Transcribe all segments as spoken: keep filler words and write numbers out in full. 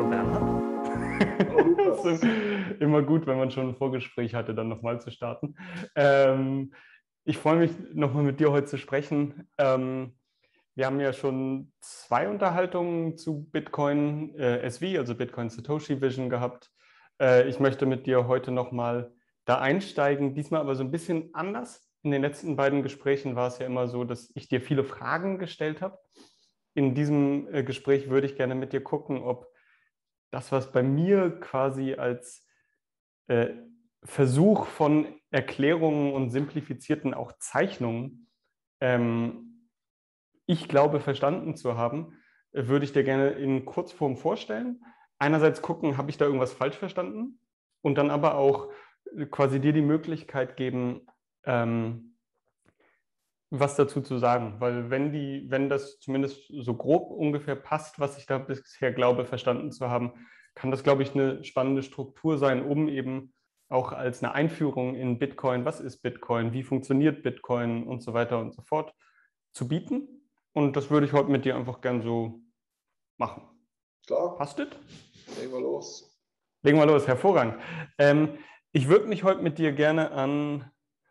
Hallo Bernhard. Hallo Lukas. Es ist immer gut, wenn man schon ein Vorgespräch hatte, dann nochmal zu starten. Ähm, ich freue mich, nochmal mit dir heute zu sprechen. Ähm, wir haben ja schon zwei Unterhaltungen zu Bitcoin äh, S V, also Bitcoin Satoshi Vision gehabt. Äh, ich möchte mit dir heute nochmal da einsteigen, diesmal aber so ein bisschen anders. In den letzten beiden Gesprächen war es ja immer so, dass ich dir viele Fragen gestellt habe. In diesem äh, Gespräch würde ich gerne mit dir gucken, ob das, was bei mir quasi als äh, Versuch von Erklärungen und simplifizierten auch Zeichnungen, ähm, ich glaube, verstanden zu haben, äh, würde ich dir gerne in Kurzform vorstellen. Einerseits gucken, habe ich da irgendwas falsch verstanden? Und dann aber auch äh, quasi dir die Möglichkeit geben, ähm, was dazu zu sagen. Weil wenn die, wenn das zumindest so grob ungefähr passt, was ich da bisher glaube, verstanden zu haben, kann das, glaube ich, eine spannende Struktur sein, um eben auch als eine Einführung in Bitcoin, was ist Bitcoin, wie funktioniert Bitcoin und so weiter und so fort, zu bieten. Und das würde ich heute mit dir einfach gern so machen. Klar, Passt das? legen wir los. Legen wir los, hervorragend. Ähm, ich würde mich heute mit dir gerne an...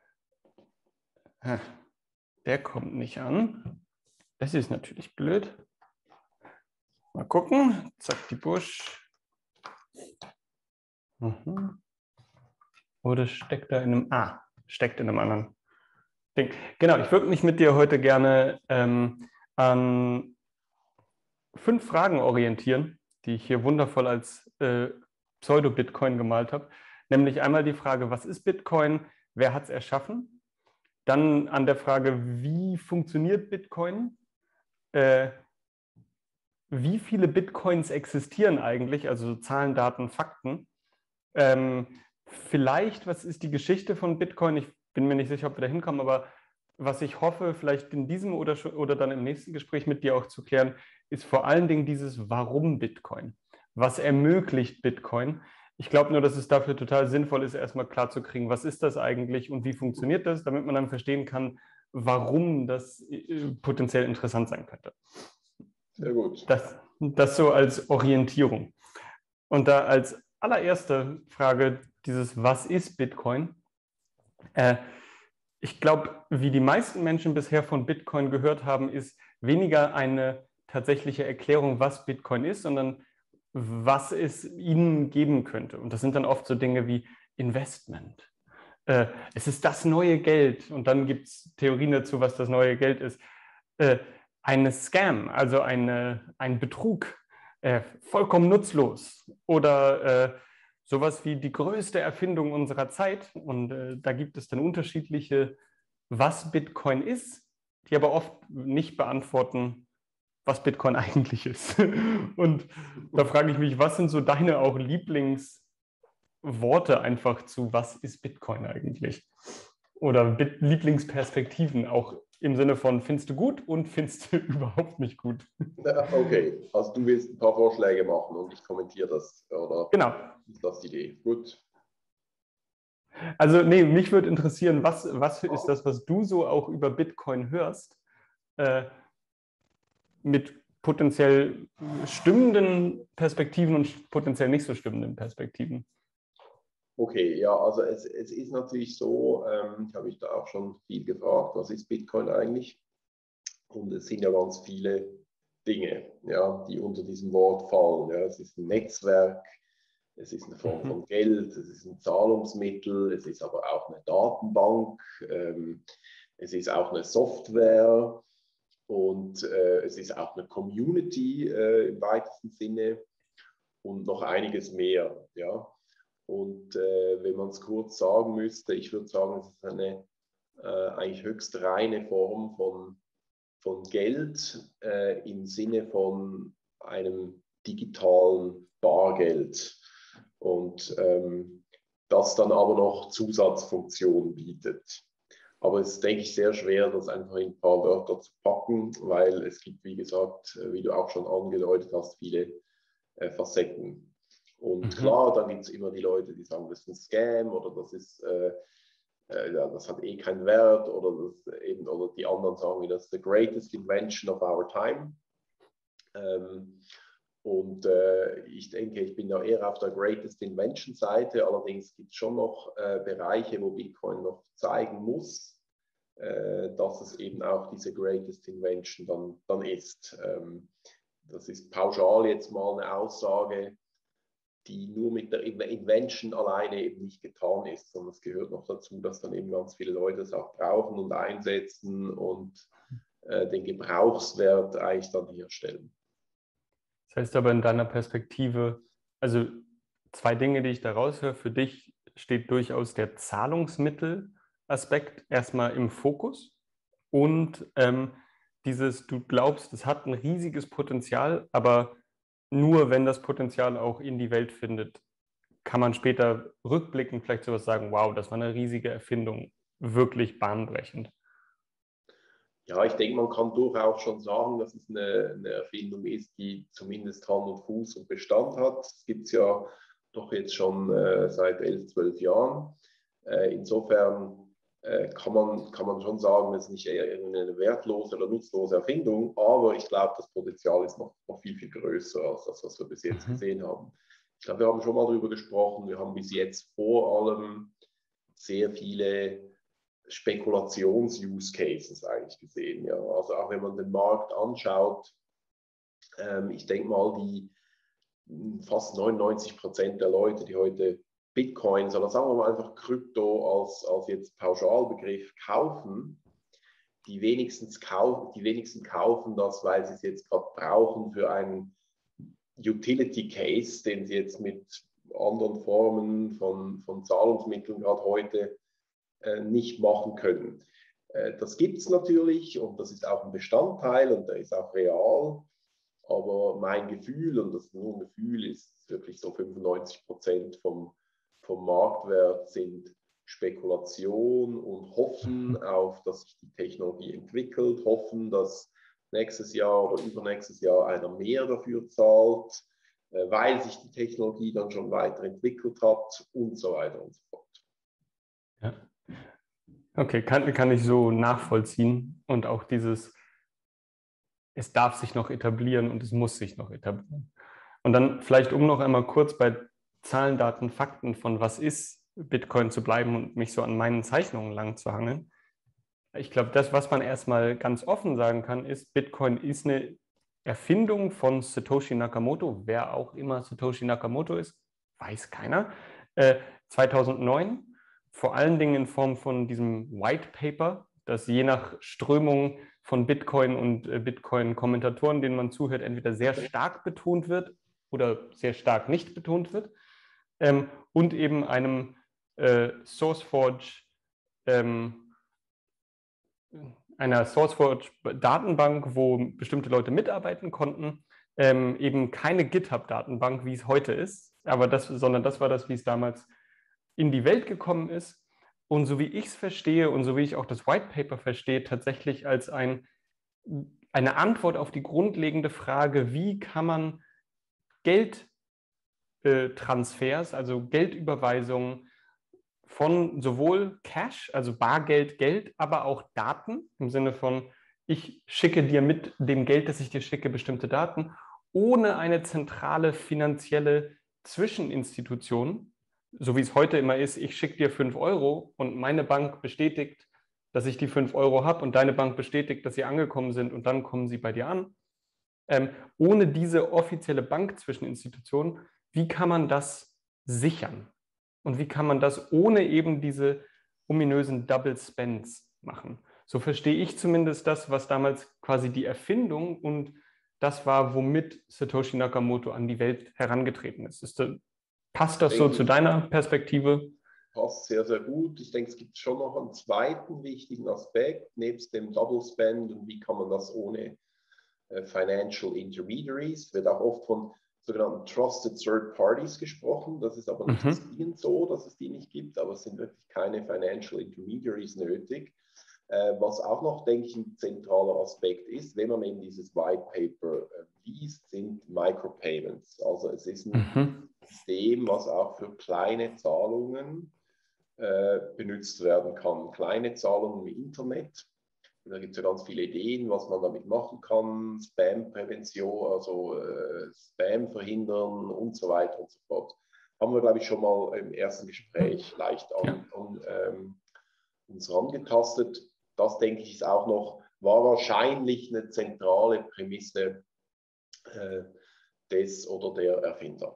Der kommt nicht an. Das ist natürlich blöd. Mal gucken. Zack, die Busch. Mhm. Oder steckt da in einem... Ah, steckt in einem anderen Ding. Genau, ich würde mich mit dir heute gerne ähm, an fünf Fragen orientieren, die ich hier wundervoll als äh, Pseudo-Bitcoin gemalt habe. Nämlich einmal die Frage, was ist Bitcoin? Wer hat es erschaffen? Dann an der Frage, wie funktioniert Bitcoin? Äh, wie viele Bitcoins existieren eigentlich? Also Zahlen, Daten, Fakten. Ähm, vielleicht, was ist die Geschichte von Bitcoin? Ich bin mir nicht sicher, ob wir da hinkommen, aber was ich hoffe, vielleicht in diesem oder, oder dann im nächsten Gespräch mit dir auch zu klären, ist vor allen Dingen dieses Warum Bitcoin? Was ermöglicht Bitcoin? Ich glaube nur, dass es dafür total sinnvoll ist, erstmal klarzukriegen, was ist das eigentlich und wie funktioniert das, damit man dann verstehen kann, warum das äh, potenziell interessant sein könnte. Sehr gut. Das, das so als Orientierung. Und da als allererste Frage dieses, was ist Bitcoin? Äh, ich glaube, wie die meisten Menschen bisher von Bitcoin gehört haben, ist weniger eine tatsächliche Erklärung, was Bitcoin ist, sondern was es ihnen geben könnte. Und das sind dann oft so Dinge wie Investment. Äh, es ist das neue Geld. Und dann gibt es Theorien dazu, was das neue Geld ist. Äh, eine Scam, also eine, ein Betrug, äh, vollkommen nutzlos. Oder äh, sowas wie die größte Erfindung unserer Zeit. Und äh, da gibt es dann unterschiedliche, was Bitcoin ist, die aber oft nicht beantworten, was Bitcoin eigentlich ist. Und da frage ich mich, was sind so deine auch Lieblingsworte einfach zu, was ist Bitcoin eigentlich? Oder Lieblingsperspektiven, auch im Sinne von, findest du gut und findest du überhaupt nicht gut? Okay, also du willst ein paar Vorschläge machen und ich kommentiere das, oder? Genau. Ist das die Idee? Gut. Also nee, mich würde interessieren, was, was ist das, was du so auch über Bitcoin hörst, äh, mit potenziell stimmenden Perspektiven und potenziell nicht so stimmenden Perspektiven? Okay, ja, also es, es ist natürlich so, ähm, ich habe mich da auch schon viel gefragt, was ist Bitcoin eigentlich? Und es sind ja ganz viele Dinge, ja, die unter diesem Wort fallen. Ja. Es ist ein Netzwerk, es ist eine Form von Geld, es ist ein Zahlungsmittel, es ist aber auch eine Datenbank, ähm, es ist auch eine Software und äh, es ist auch eine Community äh, im weitesten Sinne und noch einiges mehr. Ja. Und äh, wenn man es kurz sagen müsste, ich würde sagen, es ist eine äh, eigentlich höchst reine Form von, von Geld äh, im Sinne von einem digitalen Bargeld. Und ähm, das dann aber noch Zusatzfunktionen bietet. Aber es ist, denke ich, sehr schwer, das einfach in ein paar Wörter zu packen, weil es gibt, wie gesagt, wie du auch schon angedeutet hast, viele äh, Facetten. Und Mhm. klar, dann gibt es immer die Leute, die sagen, das ist ein Scam oder das ist, äh, äh, ja, das hat eh keinen Wert oder, das eben, oder die anderen sagen, das ist the greatest invention of our time. Ähm, Und äh, ich denke, ich bin da eher auf der Greatest Invention Seite. Allerdings gibt es schon noch äh, Bereiche, wo Bitcoin noch zeigen muss, äh, dass es eben auch diese Greatest Invention dann, dann ist. Ähm, das ist pauschal jetzt mal eine Aussage, die nur mit der Invention alleine eben nicht getan ist, sondern es gehört noch dazu, dass dann eben ganz viele Leute es auch brauchen und einsetzen und äh, den Gebrauchswert eigentlich dann herstellen. Das heißt aber in deiner Perspektive, also zwei Dinge, die ich da raushöre, für dich steht durchaus der Zahlungsmittelaspekt erstmal im Fokus und ähm, dieses, du glaubst, es hat ein riesiges Potenzial, aber nur wenn das Potenzial auch in die Welt findet, kann man später rückblickend vielleicht sowas sagen, wow, das war eine riesige Erfindung, wirklich bahnbrechend. Ja, ich denke, man kann durchaus schon sagen, dass es eine, eine Erfindung ist, die zumindest Hand und Fuß und Bestand hat. Es gibt es ja doch jetzt schon äh, seit elf, zwölf Jahren. Äh, insofern äh, kann, man, kann man schon sagen, es ist nicht eher eine wertlose oder nutzlose Erfindung, aber ich glaube, das Potenzial ist noch, noch viel, viel größer als das, was wir bis jetzt Mhm. gesehen haben. Ich glaube, wir haben schon mal darüber gesprochen, wir haben bis jetzt vor allem sehr viele Spekulations-Use-Cases eigentlich gesehen. Ja. Also auch wenn man den Markt anschaut, ähm, ich denke mal, die fast neunundneunzig Prozent der Leute, die heute Bitcoins oder sagen wir mal einfach Krypto als, als jetzt Pauschalbegriff kaufen, die, wenigstens kaufen, die wenigsten kaufen das, weil sie es jetzt gerade brauchen für einen Utility Case, den sie jetzt mit anderen Formen von, von Zahlungsmitteln gerade heute nicht machen können. Das gibt es natürlich und das ist auch ein Bestandteil und der ist auch real. Aber mein Gefühl, und das ist nur ein Gefühl, ist wirklich so fünfundneunzig Prozent vom, vom Marktwert sind Spekulation und hoffen auf, dass sich die Technologie entwickelt, hoffen, dass nächstes Jahr oder übernächstes Jahr einer mehr dafür zahlt, weil sich die Technologie dann schon weiterentwickelt hat und so weiter und so fort. Ja. Okay, kann, kann ich so nachvollziehen und auch dieses, es darf sich noch etablieren und es muss sich noch etablieren. Und dann vielleicht, um noch einmal kurz bei Zahlen, Daten, Fakten von was ist Bitcoin zu bleiben und mich so an meinen Zeichnungen lang zu hangeln. Ich glaube, das, was man erstmal ganz offen sagen kann, ist, Bitcoin ist eine Erfindung von Satoshi Nakamoto. Wer auch immer Satoshi Nakamoto ist, weiß keiner. Äh, zweitausendneun, vor allen Dingen in Form von diesem White Paper, das je nach Strömung von Bitcoin und äh, Bitcoin-Kommentatoren, denen man zuhört, entweder sehr stark betont wird oder sehr stark nicht betont wird. Ähm, und eben einem äh, SourceForge, ähm, einer SourceForge-Datenbank, wo bestimmte Leute mitarbeiten konnten, ähm, eben keine GitHub-Datenbank, wie es heute ist, aber das, sondern das war das, wie es damals in die Welt gekommen ist. Und so wie ich es verstehe und so wie ich auch das White Paper verstehe, tatsächlich als ein, eine Antwort auf die grundlegende Frage, wie kann man Geldtransfers, also Geldüberweisungen von sowohl Cash, also Bargeld, Geld, aber auch Daten im Sinne von, ich schicke dir mit dem Geld, das ich dir schicke, bestimmte Daten, ohne eine zentrale finanzielle Zwischeninstitution, so wie es heute immer ist, ich schicke dir fünf Euro und meine Bank bestätigt, dass ich die fünf Euro habe und deine Bank bestätigt, dass sie angekommen sind und dann kommen sie bei dir an. Ähm, ohne diese offizielle Bankzwischeninstitution, wie kann man das sichern? Und wie kann man das ohne eben diese ominösen Double Spends machen? So verstehe ich zumindest das, was damals quasi die Erfindung und das war, womit Satoshi Nakamoto an die Welt herangetreten ist. ist das, passt das so zu deiner Perspektive? Passt sehr, sehr gut. Ich denke, es gibt schon noch einen zweiten wichtigen Aspekt, nebst dem Double Spend und wie kann man das ohne äh, Financial Intermediaries, wird auch oft von sogenannten Trusted Third Parties gesprochen. Das ist aber nicht Mhm. zwingend so, dass es die nicht gibt, aber es sind wirklich keine Financial Intermediaries nötig. Äh, was auch noch, denke ich, ein zentraler Aspekt ist, wenn man eben dieses White Paper äh, liest, sind Micropayments. Also es ist ein Mhm. System, was auch für kleine Zahlungen äh, benutzt werden kann. Kleine Zahlungen im Internet. Da gibt es ja ganz viele Ideen, was man damit machen kann. Spam-Prävention, also äh, Spam verhindern und so weiter und so fort. Haben wir, glaube ich, schon mal im ersten Gespräch leicht an, an ähm, uns herangetastet. Das, denke ich, ist auch noch, war wahrscheinlich eine zentrale Prämisse äh, des oder der Erfinder.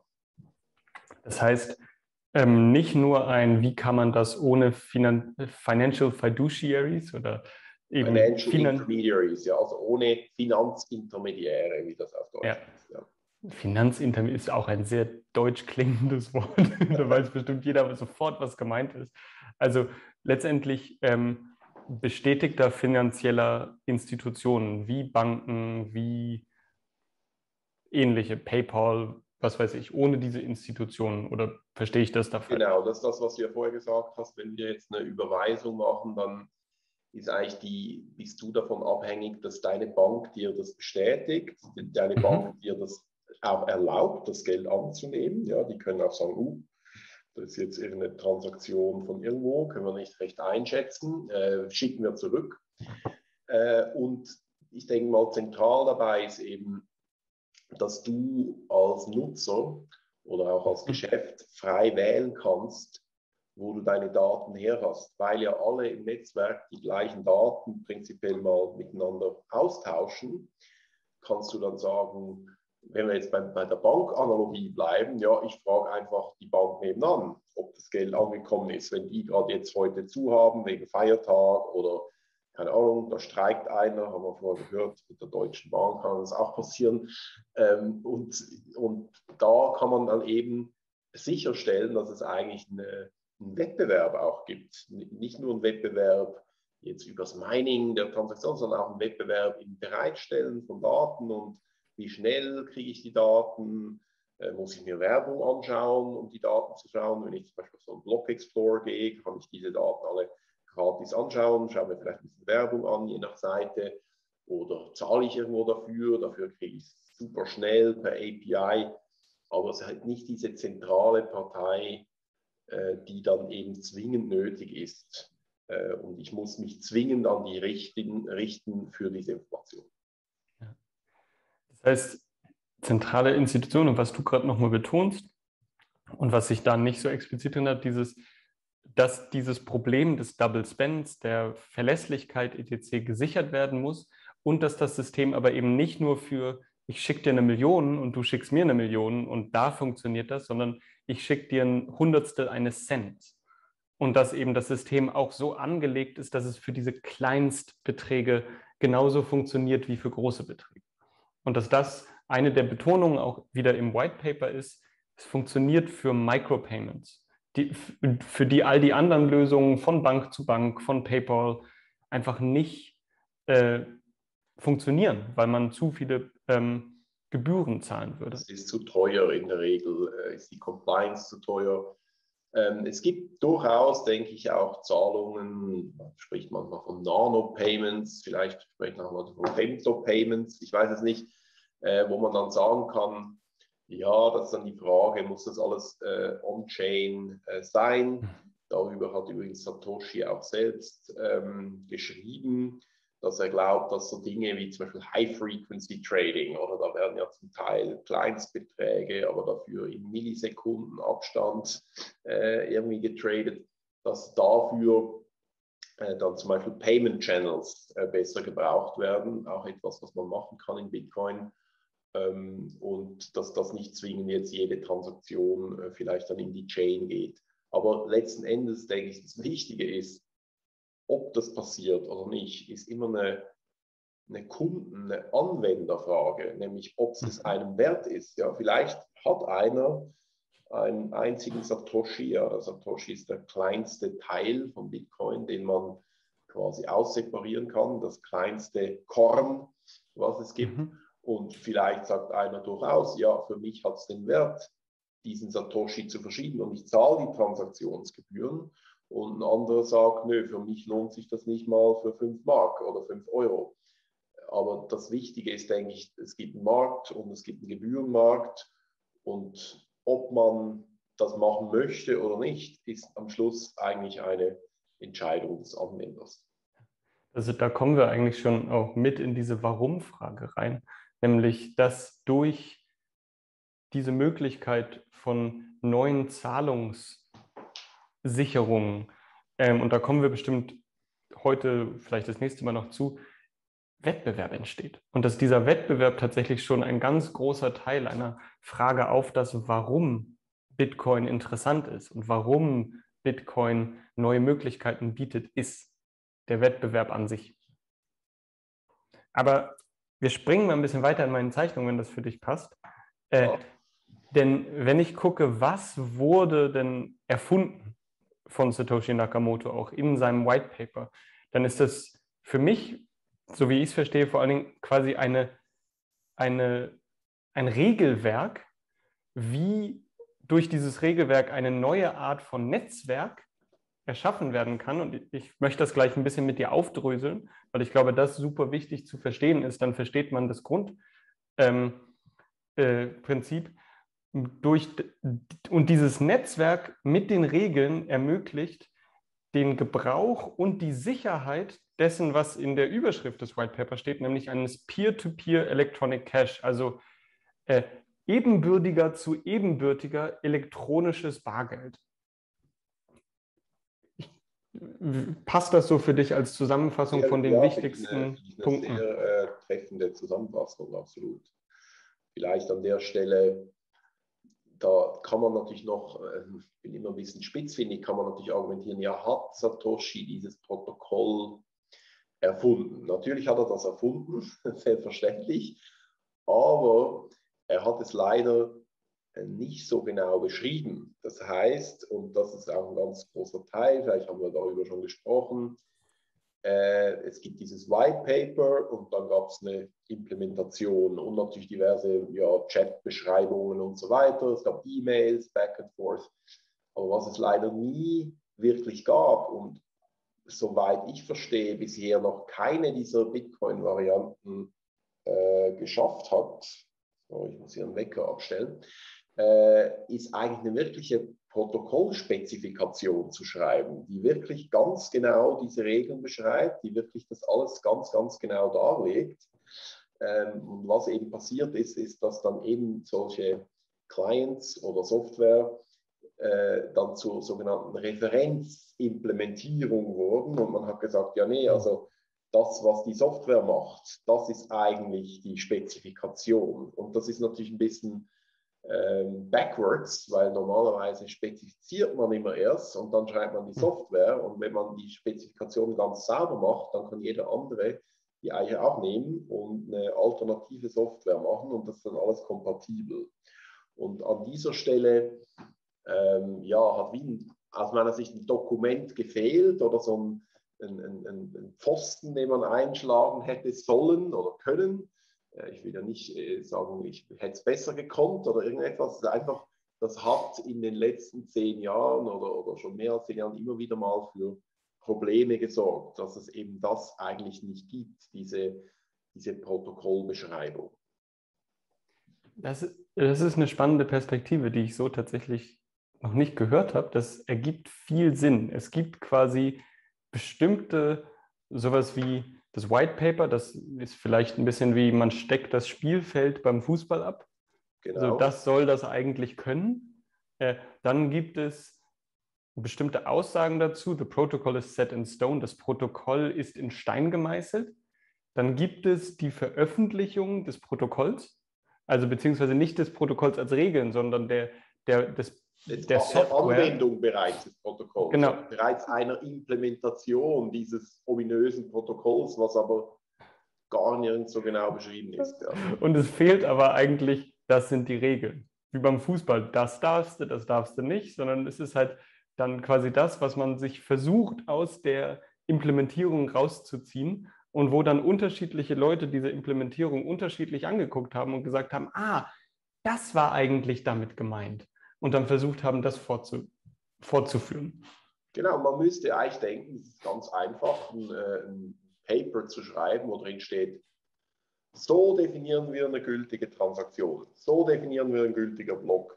Das heißt, ähm, nicht nur ein, wie kann man das ohne Finan Financial Fiduciaries oder eben Financial Finan Intermediaries, ja, also ohne Finanzintermediäre, wie das auf Deutsch ja. heißt. Ja. Finanzintermediär ist auch ein sehr deutsch klingendes Wort. Da weiß bestimmt jeder sofort, was gemeint ist. Also letztendlich ähm, bestätigter finanzieller Institutionen wie Banken, wie ähnliche, PayPal, was weiß ich, ohne diese Institutionen, oder verstehe ich das da falsch? Genau, das ist das, was du ja vorher gesagt hast. Wenn wir jetzt eine Überweisung machen, dann ist eigentlich die, bist du davon abhängig, dass deine Bank dir das bestätigt, deine Mhm. Bank dir das auch erlaubt, das Geld anzunehmen. Ja, die können auch sagen, uh, das ist jetzt irgendeine Transaktion von irgendwo, können wir nicht recht einschätzen, äh, schicken wir zurück. Äh, und ich denke mal, zentral dabei ist eben, dass du als Nutzer oder auch als Geschäft frei wählen kannst, wo du deine Daten her hast, weil ja alle im Netzwerk die gleichen Daten prinzipiell mal miteinander austauschen, kannst du dann sagen, wenn wir jetzt bei, bei der Bankanalogie bleiben, ja, ich frage einfach die Bank nebenan, ob das Geld angekommen ist, wenn die gerade jetzt heute zu haben, wegen Feiertag oder keine Ahnung, da streikt einer, haben wir vorher gehört, mit der Deutschen Bahn kann das auch passieren. Ähm, und, und da kann man dann eben sicherstellen, dass es eigentlich eine, einen Wettbewerb auch gibt. Nicht nur einen Wettbewerb jetzt übers Mining der Transaktion, sondern auch einen Wettbewerb im Bereitstellen von Daten und wie schnell kriege ich die Daten, äh, muss ich mir Werbung anschauen, um die Daten zu schauen. Wenn ich zum Beispiel auf so einen Block Explorer gehe, kann ich diese Daten alle gratis anschauen, schaue mir vielleicht ein bisschen Werbung an, je nach Seite, oder zahle ich irgendwo dafür, dafür kriege ich es super schnell per A P I, aber es ist halt nicht diese zentrale Partei, äh, die dann eben zwingend nötig ist, äh, und ich muss mich zwingend an die Richtigen richten für diese Information. Ja. Das heißt, zentrale Institutionen, und was du gerade nochmal betonst und was sich da nicht so explizit drin hat, dieses, dass dieses Problem des Double Spends, der Verlässlichkeit et cetera gesichert werden muss und dass das System aber eben nicht nur für ich schicke dir eine Million und du schickst mir eine Million und da funktioniert das, sondern ich schicke dir ein Hundertstel eines Cent. Und dass eben das System auch so angelegt ist, dass es für diese Kleinstbeträge genauso funktioniert wie für große Beträge. Und dass das eine der Betonungen auch wieder im White Paper ist, es funktioniert für Micropayments, die, für die all die anderen Lösungen von Bank zu Bank, von PayPal einfach nicht äh, funktionieren, weil man zu viele ähm, Gebühren zahlen würde. Es ist zu teuer in der Regel, äh, ist die Compliance zu teuer. Ähm, es gibt durchaus, denke ich, auch Zahlungen, man spricht manchmal von Nano-Payments, vielleicht spricht man auch von Femto-Payments, ich weiß es nicht, äh, wo man dann sagen kann, ja, das ist dann die Frage, muss das alles äh, on-chain äh, sein? Darüber hat übrigens Satoshi auch selbst ähm, geschrieben, dass er glaubt, dass so Dinge wie zum Beispiel High-Frequency-Trading, oder da werden ja zum Teil Kleinstbeträge, aber dafür in Millisekundenabstand äh, irgendwie getradet, dass dafür äh, dann zum Beispiel Payment Channels äh, besser gebraucht werden, auch etwas, was man machen kann in Bitcoin, ähm, und dass das nicht zwingend jetzt jede Transaktion äh, vielleicht dann in die Chain geht. Aber letzten Endes denke ich, das Wichtige ist, ob das passiert oder nicht, ist immer eine, eine Kunden-, eine Anwenderfrage, nämlich ob es einem wert ist. Ja, vielleicht hat einer einen einzigen Satoshi, ja, der Satoshi ist der kleinste Teil von Bitcoin, den man quasi ausseparieren kann, das kleinste Korn, was es gibt. Mhm. Und vielleicht sagt einer durchaus, ja, für mich hat es den Wert, diesen Satoshi zu verschieben und ich zahle die Transaktionsgebühren. Und ein anderer sagt, nö, für mich lohnt sich das nicht mal für fünf Mark oder fünf Euro. Aber das Wichtige ist, denke ich, es gibt einen Markt und es gibt einen Gebührenmarkt. Und ob man das machen möchte oder nicht, ist am Schluss eigentlich eine Entscheidung des Anwenders. Also da kommen wir eigentlich schon auch mit in diese Warum-Frage rein, nämlich dass durch diese Möglichkeit von neuen Zahlungssicherungen, ähm, und da kommen wir bestimmt heute, vielleicht das nächste Mal noch zu, Wettbewerb entsteht. Und dass dieser Wettbewerb tatsächlich schon ein ganz großer Teil einer Frage auf das, warum Bitcoin interessant ist und warum Bitcoin neue Möglichkeiten bietet, ist der Wettbewerb an sich. Aber wir springen mal ein bisschen weiter in meinen Zeichnungen, wenn das für dich passt. Äh, Ja. denn wenn ich gucke, was wurde denn erfunden von Satoshi Nakamoto auch in seinem White Paper, dann ist das für mich, so wie ich es verstehe, vor allen Dingen quasi eine, eine, ein Regelwerk, wie durch dieses Regelwerk eine neue Art von Netzwerk erschaffen werden kann. Und ich möchte das gleich ein bisschen mit dir aufdröseln, weil ich glaube, das super wichtig zu verstehen ist. Dann versteht man das Grundprinzip. Ähm, äh, durch, und dieses Netzwerk mit den Regeln ermöglicht den Gebrauch und die Sicherheit dessen, was in der Überschrift des White Paper steht, nämlich eines Peer-to-Peer Electronic Cash, also äh, ebenbürtiger zu ebenbürtiger elektronisches Bargeld. Passt das so für dich als Zusammenfassung Sehr, von den ja, finde ich eine, wichtigsten finde ich eine Punkten? sehr äh, treffende Zusammenfassung, absolut. Vielleicht an der Stelle, da kann man natürlich noch, äh, ich bin immer ein bisschen spitzfindig, kann man natürlich argumentieren, ja, hat Satoshi dieses Protokoll erfunden? Natürlich hat er das erfunden, selbstverständlich, aber er hat es leider nicht so genau beschrieben. Das heißt, und das ist auch ein ganz großer Teil, vielleicht haben wir darüber schon gesprochen, äh, es gibt dieses White Paper und dann gab es eine Implementation und natürlich diverse ja, Chat-Beschreibungen und so weiter. Es gab E-Mails, back and forth. Aber was es leider nie wirklich gab und soweit ich verstehe, bisher noch keine dieser Bitcoin-Varianten äh, geschafft hat, so, ich muss hier einen Wecker abstellen, äh, ist eigentlich eine wirkliche Protokollspezifikation zu schreiben, die wirklich ganz genau diese Regeln beschreibt, die wirklich das alles ganz, ganz genau darlegt. Ähm, und was eben passiert ist, ist, dass dann eben solche Clients oder Software äh, dann zur sogenannten Referenzimplementierung wurden und man hat gesagt, ja nee, also das, was die Software macht, das ist eigentlich die Spezifikation. Und das ist natürlich ein bisschen ähm, backwards, weil normalerweise spezifiziert man immer erst und dann schreibt man die Software. Und wenn man die Spezifikation ganz sauber macht, dann kann jeder andere die eigentlich auch nehmen und eine alternative Software machen und das ist dann alles kompatibel. Und an dieser Stelle ähm, ja, hat wie ein, aus meiner Sicht ein Dokument gefehlt oder so ein Ein, ein, ein Pfosten, den man einschlagen hätte sollen oder können. Ich will ja nicht sagen, ich hätte es besser gekonnt oder irgendetwas. Es ist einfach, das hat in den letzten zehn Jahren oder, oder schon mehr als zehn Jahren immer wieder mal für Probleme gesorgt, dass es eben das eigentlich nicht gibt, diese, diese Protokollbeschreibung. Das, das ist eine spannende Perspektive, die ich so tatsächlich noch nicht gehört habe. Das ergibt viel Sinn. Es gibt quasi bestimmte, sowas wie das White Paper, das ist vielleicht ein bisschen wie, man steckt das Spielfeld beim Fußball ab. Genau. Also das soll das eigentlich können. Äh, dann gibt es bestimmte Aussagen dazu. The protocol is set in stone. Das Protokoll ist in Stein gemeißelt. Dann gibt es die Veröffentlichung des Protokolls, also beziehungsweise nicht des Protokolls als Regeln, sondern der, der, des, der Software. Anwendung bereits des Protokolls, genau. Bereits einer Implementation dieses ominösen Protokolls, was aber gar nirgends so genau beschrieben ist. Ja. Und es fehlt aber eigentlich, das sind die Regeln. Wie beim Fußball, das darfst du, das darfst du nicht, sondern es ist halt dann quasi das, was man sich versucht aus der Implementierung rauszuziehen und wo dann unterschiedliche Leute diese Implementierung unterschiedlich angeguckt haben und gesagt haben, ah, das war eigentlich damit gemeint. Und dann versucht haben, das fortzu fortzuführen. Genau, man müsste eigentlich denken, es ist ganz einfach, ein, ein Paper zu schreiben, wo drin steht, so definieren wir eine gültige Transaktion, so definieren wir ein gültiger Block.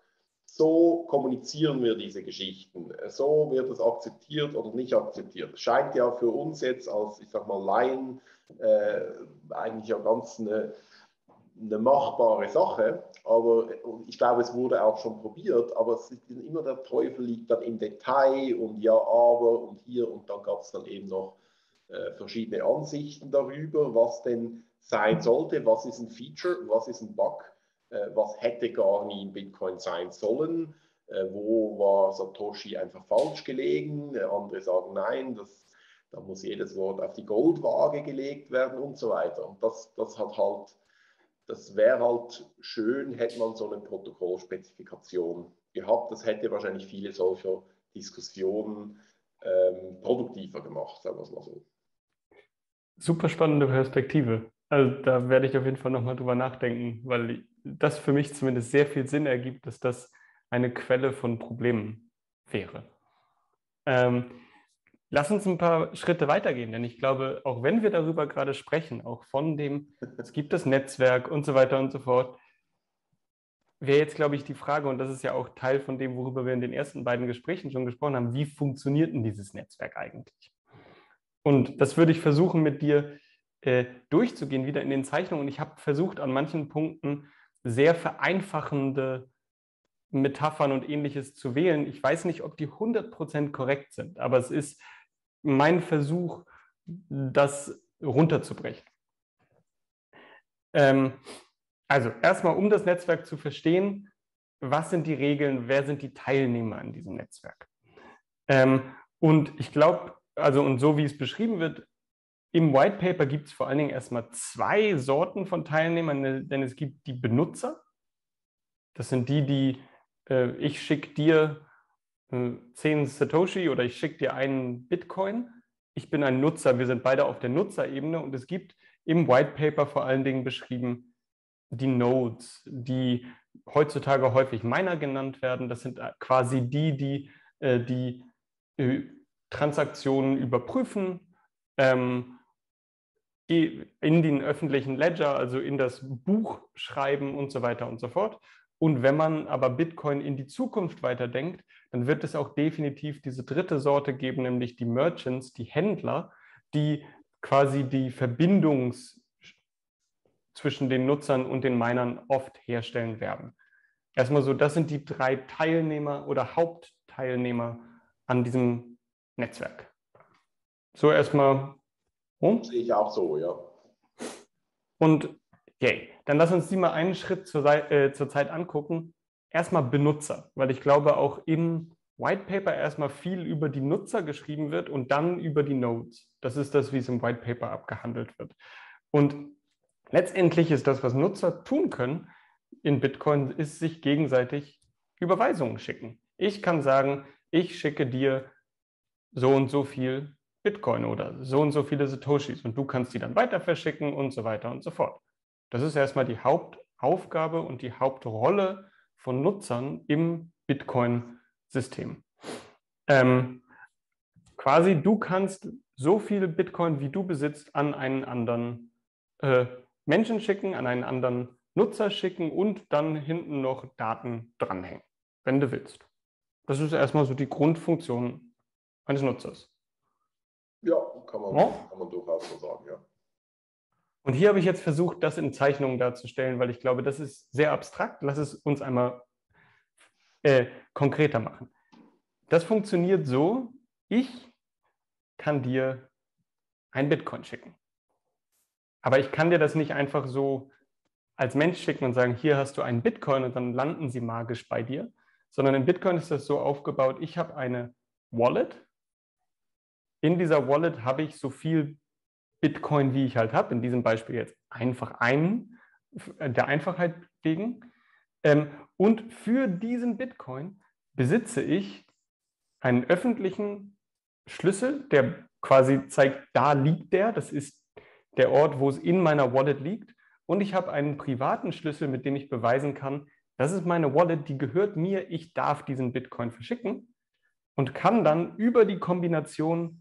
so kommunizieren wir diese Geschichten, so wird es akzeptiert oder nicht akzeptiert. Scheint ja für uns jetzt als, ich sag mal, Laien äh, eigentlich ja ganz eine, eine machbare Sache, aber ich glaube, es wurde auch schon probiert, aber es ist immer der Teufel liegt dann im Detail und ja, aber und hier und dann gab es dann eben noch äh, verschiedene Ansichten darüber, was denn sein sollte, was ist ein Feature, was ist ein Bug. Was hätte gar nie in Bitcoin sein sollen, wo war Satoshi einfach falsch gelegen, andere sagen nein, das, da muss jedes Wort auf die Goldwaage gelegt werden und so weiter. Und das, das hat halt, das wäre halt schön, hätte man so eine Protokollspezifikation gehabt. Das hätte wahrscheinlich viele solcher Diskussionen ähm, produktiver gemacht, sagen wir es mal so. Super spannende Perspektive. Also da werde ich auf jeden Fall nochmal drüber nachdenken, weil das für mich zumindest sehr viel Sinn ergibt, dass das eine Quelle von Problemen wäre. Ähm, lass uns ein paar Schritte weitergehen, denn ich glaube, auch wenn wir darüber gerade sprechen, auch von dem, es gibt das Netzwerk und so weiter und so fort, wäre jetzt, glaube ich, die Frage, und das ist ja auch Teil von dem, worüber wir in den ersten beiden Gesprächen schon gesprochen haben, wie funktioniert denn dieses Netzwerk eigentlich? Und das würde ich versuchen, mit dir äh, durchzugehen, wieder in den Zeichnungen. Und ich habe versucht, an manchen Punkten sehr vereinfachende Metaphern und Ähnliches zu wählen. Ich weiß nicht, ob die hundert Prozent korrekt sind, aber es ist mein Versuch, das runterzubrechen. Ähm, also erstmal, um das Netzwerk zu verstehen, was sind die Regeln, wer sind die Teilnehmer an diesem Netzwerk? Ähm, und ich glaube, also und so wie es beschrieben wird, im White Paper gibt es vor allen Dingen erstmal zwei Sorten von Teilnehmern, denn es gibt die Benutzer. Das sind die, die äh, ich schicke dir äh, zehn Satoshi oder ich schicke dir einen Bitcoin. Ich bin ein Nutzer, wir sind beide auf der Nutzerebene und es gibt im White Paper vor allen Dingen beschrieben die Nodes, die heutzutage häufig Miner genannt werden. Das sind quasi die, die äh, die äh, Transaktionen überprüfen, ähm, in den öffentlichen Ledger, also in das Buch schreiben und so weiter und so fort. Und wenn man aber Bitcoin in die Zukunft weiterdenkt, dann wird es auch definitiv diese dritte Sorte geben, nämlich die Merchants, die Händler, die quasi die Verbindung zwischen den Nutzern und den Minern oft herstellen werden. Erstmal so, das sind die drei Teilnehmer oder Hauptteilnehmer an diesem Netzwerk. So erstmal. Hm? Sehe ich auch so, ja. Und yay, dann lass uns die mal einen Schritt zur, äh, zur Zeit angucken. Erstmal Benutzer, weil ich glaube auch im White Paper erstmal viel über die Nutzer geschrieben wird und dann über die Nodes. Das ist das, wie es im White Paper abgehandelt wird. Und letztendlich ist das, was Nutzer tun können in Bitcoin, ist sich gegenseitig Überweisungen schicken. Ich kann sagen, ich schicke dir so und so viel Bitcoin oder so und so viele Satoshis und du kannst die dann weiter verschicken und so weiter und so fort. Das ist erstmal die Hauptaufgabe und die Hauptrolle von Nutzern im Bitcoin-System. Ähm, quasi, du kannst so viel Bitcoin, wie du besitzt, an einen anderen äh, Menschen schicken, an einen anderen Nutzer schicken und dann hinten noch Daten dranhängen, wenn du willst. Das ist erstmal so die Grundfunktion eines Nutzers. Ja, kann man, ja. kann man durchaus so sagen, ja. Und hier habe ich jetzt versucht, das in Zeichnungen darzustellen, weil ich glaube, das ist sehr abstrakt. Lass es uns einmal äh, konkreter machen. Das funktioniert so, ich kann dir ein Bitcoin schicken. Aber ich kann dir das nicht einfach so als Mensch schicken und sagen, hier hast du einen Bitcoin und dann landen sie magisch bei dir, sondern in Bitcoin ist das so aufgebaut, ich habe eine Wallet. In dieser Wallet habe ich so viel Bitcoin, wie ich halt habe, in diesem Beispiel jetzt einfach einen, der Einfachheit wegen. Und für diesen Bitcoin besitze ich einen öffentlichen Schlüssel, der quasi zeigt, da liegt der, das ist der Ort, wo es in meiner Wallet liegt. Und ich habe einen privaten Schlüssel, mit dem ich beweisen kann, das ist meine Wallet, die gehört mir, ich darf diesen Bitcoin verschicken und kann dann über die Kombination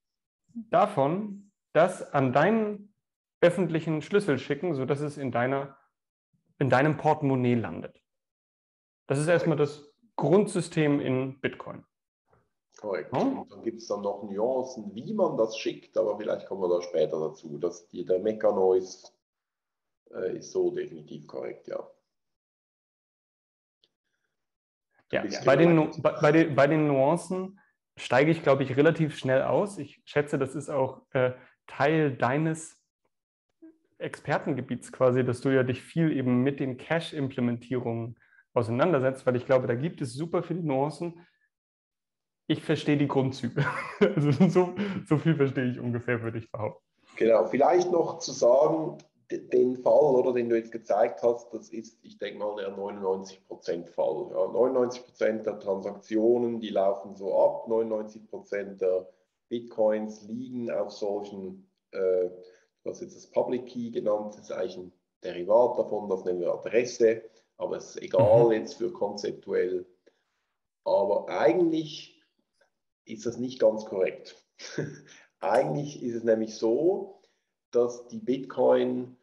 davon das an deinen öffentlichen Schlüssel schicken, sodass es in, deiner, in deinem Portemonnaie landet. Das ist erstmal das Grundsystem in Bitcoin. Korrekt. Hm? Und dann gibt es dann noch Nuancen, wie man das schickt, aber vielleicht kommen wir da später dazu. Dass die, der Mechanoise äh, ist so definitiv korrekt, ja. Ja, bei den, bei, bei, den, bei den Nuancen steige ich, glaube ich, relativ schnell aus. Ich schätze, das ist auch äh, Teil deines Expertengebiets quasi, dass du ja dich viel eben mit den Cache-Implementierungen auseinandersetzt, weil ich glaube, da gibt es super viele Nuancen. Ich verstehe die Grundzüge. Also so, so viel verstehe ich ungefähr, würde ich behaupten. Genau, vielleicht noch zu sagen, den Fall, oder, den du jetzt gezeigt hast, das ist, ich denke mal, der neunundneunzig Prozent Fall. Ja, neunundneunzig Prozent der Transaktionen, die laufen so ab, neunundneunzig Prozent der Bitcoins liegen auf solchen, äh, du hast jetzt das Public Key genannt, das ist eigentlich ein Derivat davon, das nennen wir Adresse, aber es ist egal mhm. jetzt für konzeptuell. Aber eigentlich ist das nicht ganz korrekt. Eigentlich ist es nämlich so, dass die Bitcoin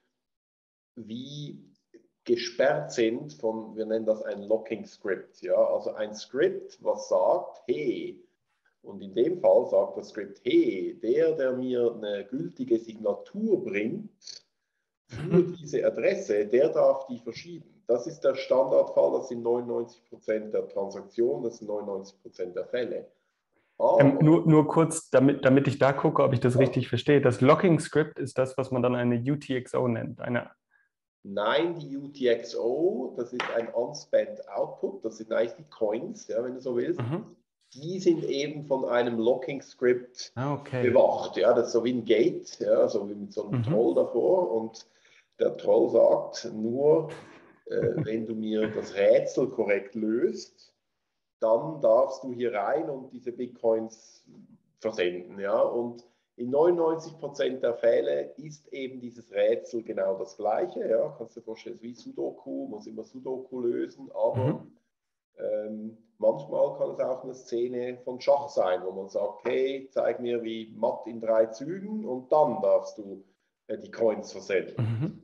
wie gesperrt sind von, wir nennen das ein Locking Script, ja, also ein Script, was sagt, hey, und in dem Fall sagt das Script, hey, der, der mir eine gültige Signatur bringt für diese Adresse, der darf die verschieben. Das ist der Standardfall, das sind neunundneunzig Prozent der Transaktionen, das sind neunundneunzig Prozent der Fälle. Ähm, nur, nur kurz, damit, damit ich da gucke, ob ich das ja. richtig verstehe. Das Locking Script ist das, was man dann eine U T X O nennt. Eine Nein, die U T X O, das ist ein Unspent Output, das sind eigentlich die Coins, ja, wenn du so willst. Mhm. Die sind eben von einem Locking Script ah, okay. bewacht. Ja, das ist so wie ein Gate, ja, so wie mit so einem mhm. Troll davor. Und der Troll sagt nur, äh, wenn du mir das Rätsel korrekt löst, dann darfst du hier rein und diese Bitcoins versenden. Ja? Und in neunundneunzig Prozent der Fälle ist eben dieses Rätsel genau das Gleiche. Ja? Kannst du dir vorstellen, es ist wie Sudoku, muss immer Sudoku lösen, aber mhm. ähm, manchmal kann es auch eine Szene von Schach sein, wo man sagt, hey, zeig mir wie Matt in drei Zügen und dann darfst du äh, die Coins versenden. Mhm.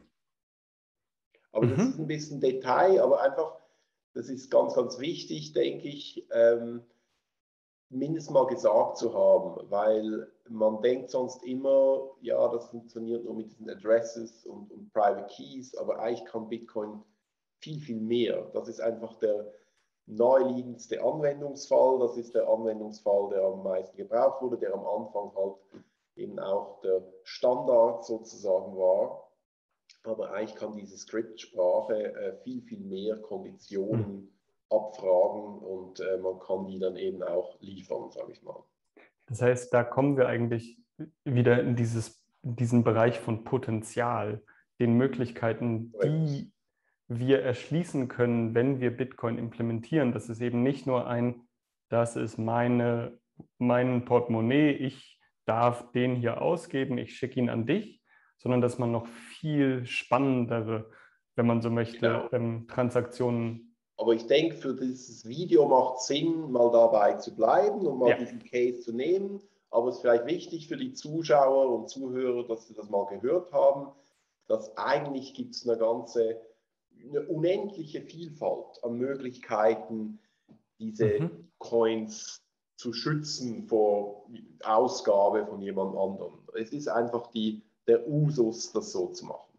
Aber das mhm. ist ein bisschen Detail, aber einfach, das ist ganz, ganz wichtig, denke ich, ähm, mindestens mal gesagt zu haben, weil man denkt sonst immer, ja, das funktioniert nur mit diesen Addresses und, und Private Keys, aber eigentlich kann Bitcoin viel, viel mehr. Das ist einfach der naheliegendste Anwendungsfall, das ist der Anwendungsfall, der am meisten gebraucht wurde, der am Anfang halt eben auch der Standard sozusagen war. Aber eigentlich kann diese Script-Sprache äh, viel, viel mehr Konditionen mhm. abfragen und äh, man kann die dann eben auch liefern, sage ich mal. Das heißt, da kommen wir eigentlich wieder in dieses, diesen Bereich von Potenzial, den Möglichkeiten, die wir erschließen können, wenn wir Bitcoin implementieren. Das ist eben nicht nur ein, das ist meine, mein Portemonnaie, ich darf den hier ausgeben, ich schicke ihn an dich, sondern dass man noch viel spannendere, wenn man so möchte, genau. ähm, Transaktionen. Aber ich denke, für dieses Video macht es Sinn, mal dabei zu bleiben und mal ja. diesen Case zu nehmen. Aber es ist vielleicht wichtig für die Zuschauer und Zuhörer, dass sie das mal gehört haben, dass eigentlich gibt es eine ganze, eine unendliche Vielfalt an Möglichkeiten, diese mhm. Coins zu schützen vor Ausgabe von jemand anderem. Es ist einfach die, der Usus, das so zu machen.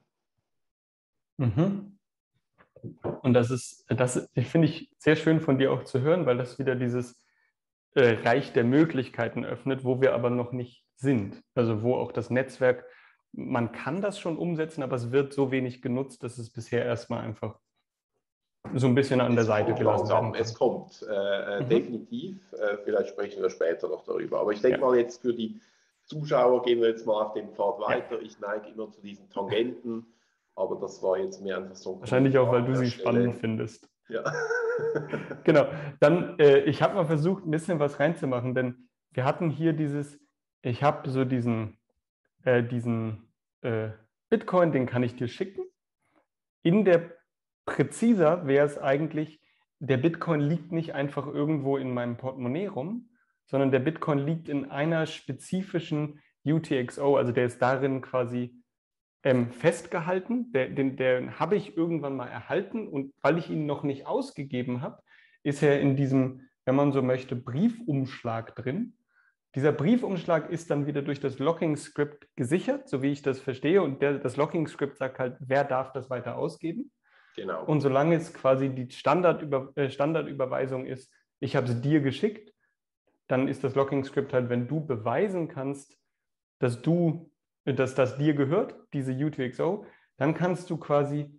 Mhm. Und das ist, das finde ich sehr schön von dir auch zu hören, weil das wieder dieses äh, Reich der Möglichkeiten öffnet, wo wir aber noch nicht sind. Also wo auch das Netzwerk, man kann das schon umsetzen, aber es wird so wenig genutzt, dass es bisher erstmal einfach so ein bisschen an es der Seite gelassen werden kann. Es kommt, äh, mhm. definitiv. Äh, vielleicht sprechen wir später noch darüber. Aber ich denke ja. mal jetzt für die Zuschauer gehen wir jetzt mal auf den Pfad weiter. Ja. Ich neige immer zu diesen Tangenten, aber das war jetzt mehr einfach so ein Wahrscheinlich auch, weil du sie Stelle. spannend findest. Ja. Genau. Dann, äh, ich habe mal versucht, ein bisschen was reinzumachen, denn wir hatten hier dieses, ich habe so diesen, äh, diesen äh, Bitcoin, den kann ich dir schicken. In der präziser wäre es eigentlich, der Bitcoin liegt nicht einfach irgendwo in meinem Portemonnaie rum, sondern der Bitcoin liegt in einer spezifischen U T X O, also der ist darin quasi ähm, festgehalten. Der, den, den habe ich irgendwann mal erhalten und weil ich ihn noch nicht ausgegeben habe, ist ja in diesem, wenn man so möchte, Briefumschlag drin. Dieser Briefumschlag ist dann wieder durch das Locking-Script gesichert, so wie ich das verstehe. Und der, das Locking-Script sagt halt, wer darf das weiter ausgeben. Genau. Und solange es quasi die Standardüber, äh, Standardüberweisung ist, ich habe es dir geschickt, dann ist das Locking-Script halt, wenn du beweisen kannst, dass du, dass das dir gehört, diese U T X O, dann kannst du quasi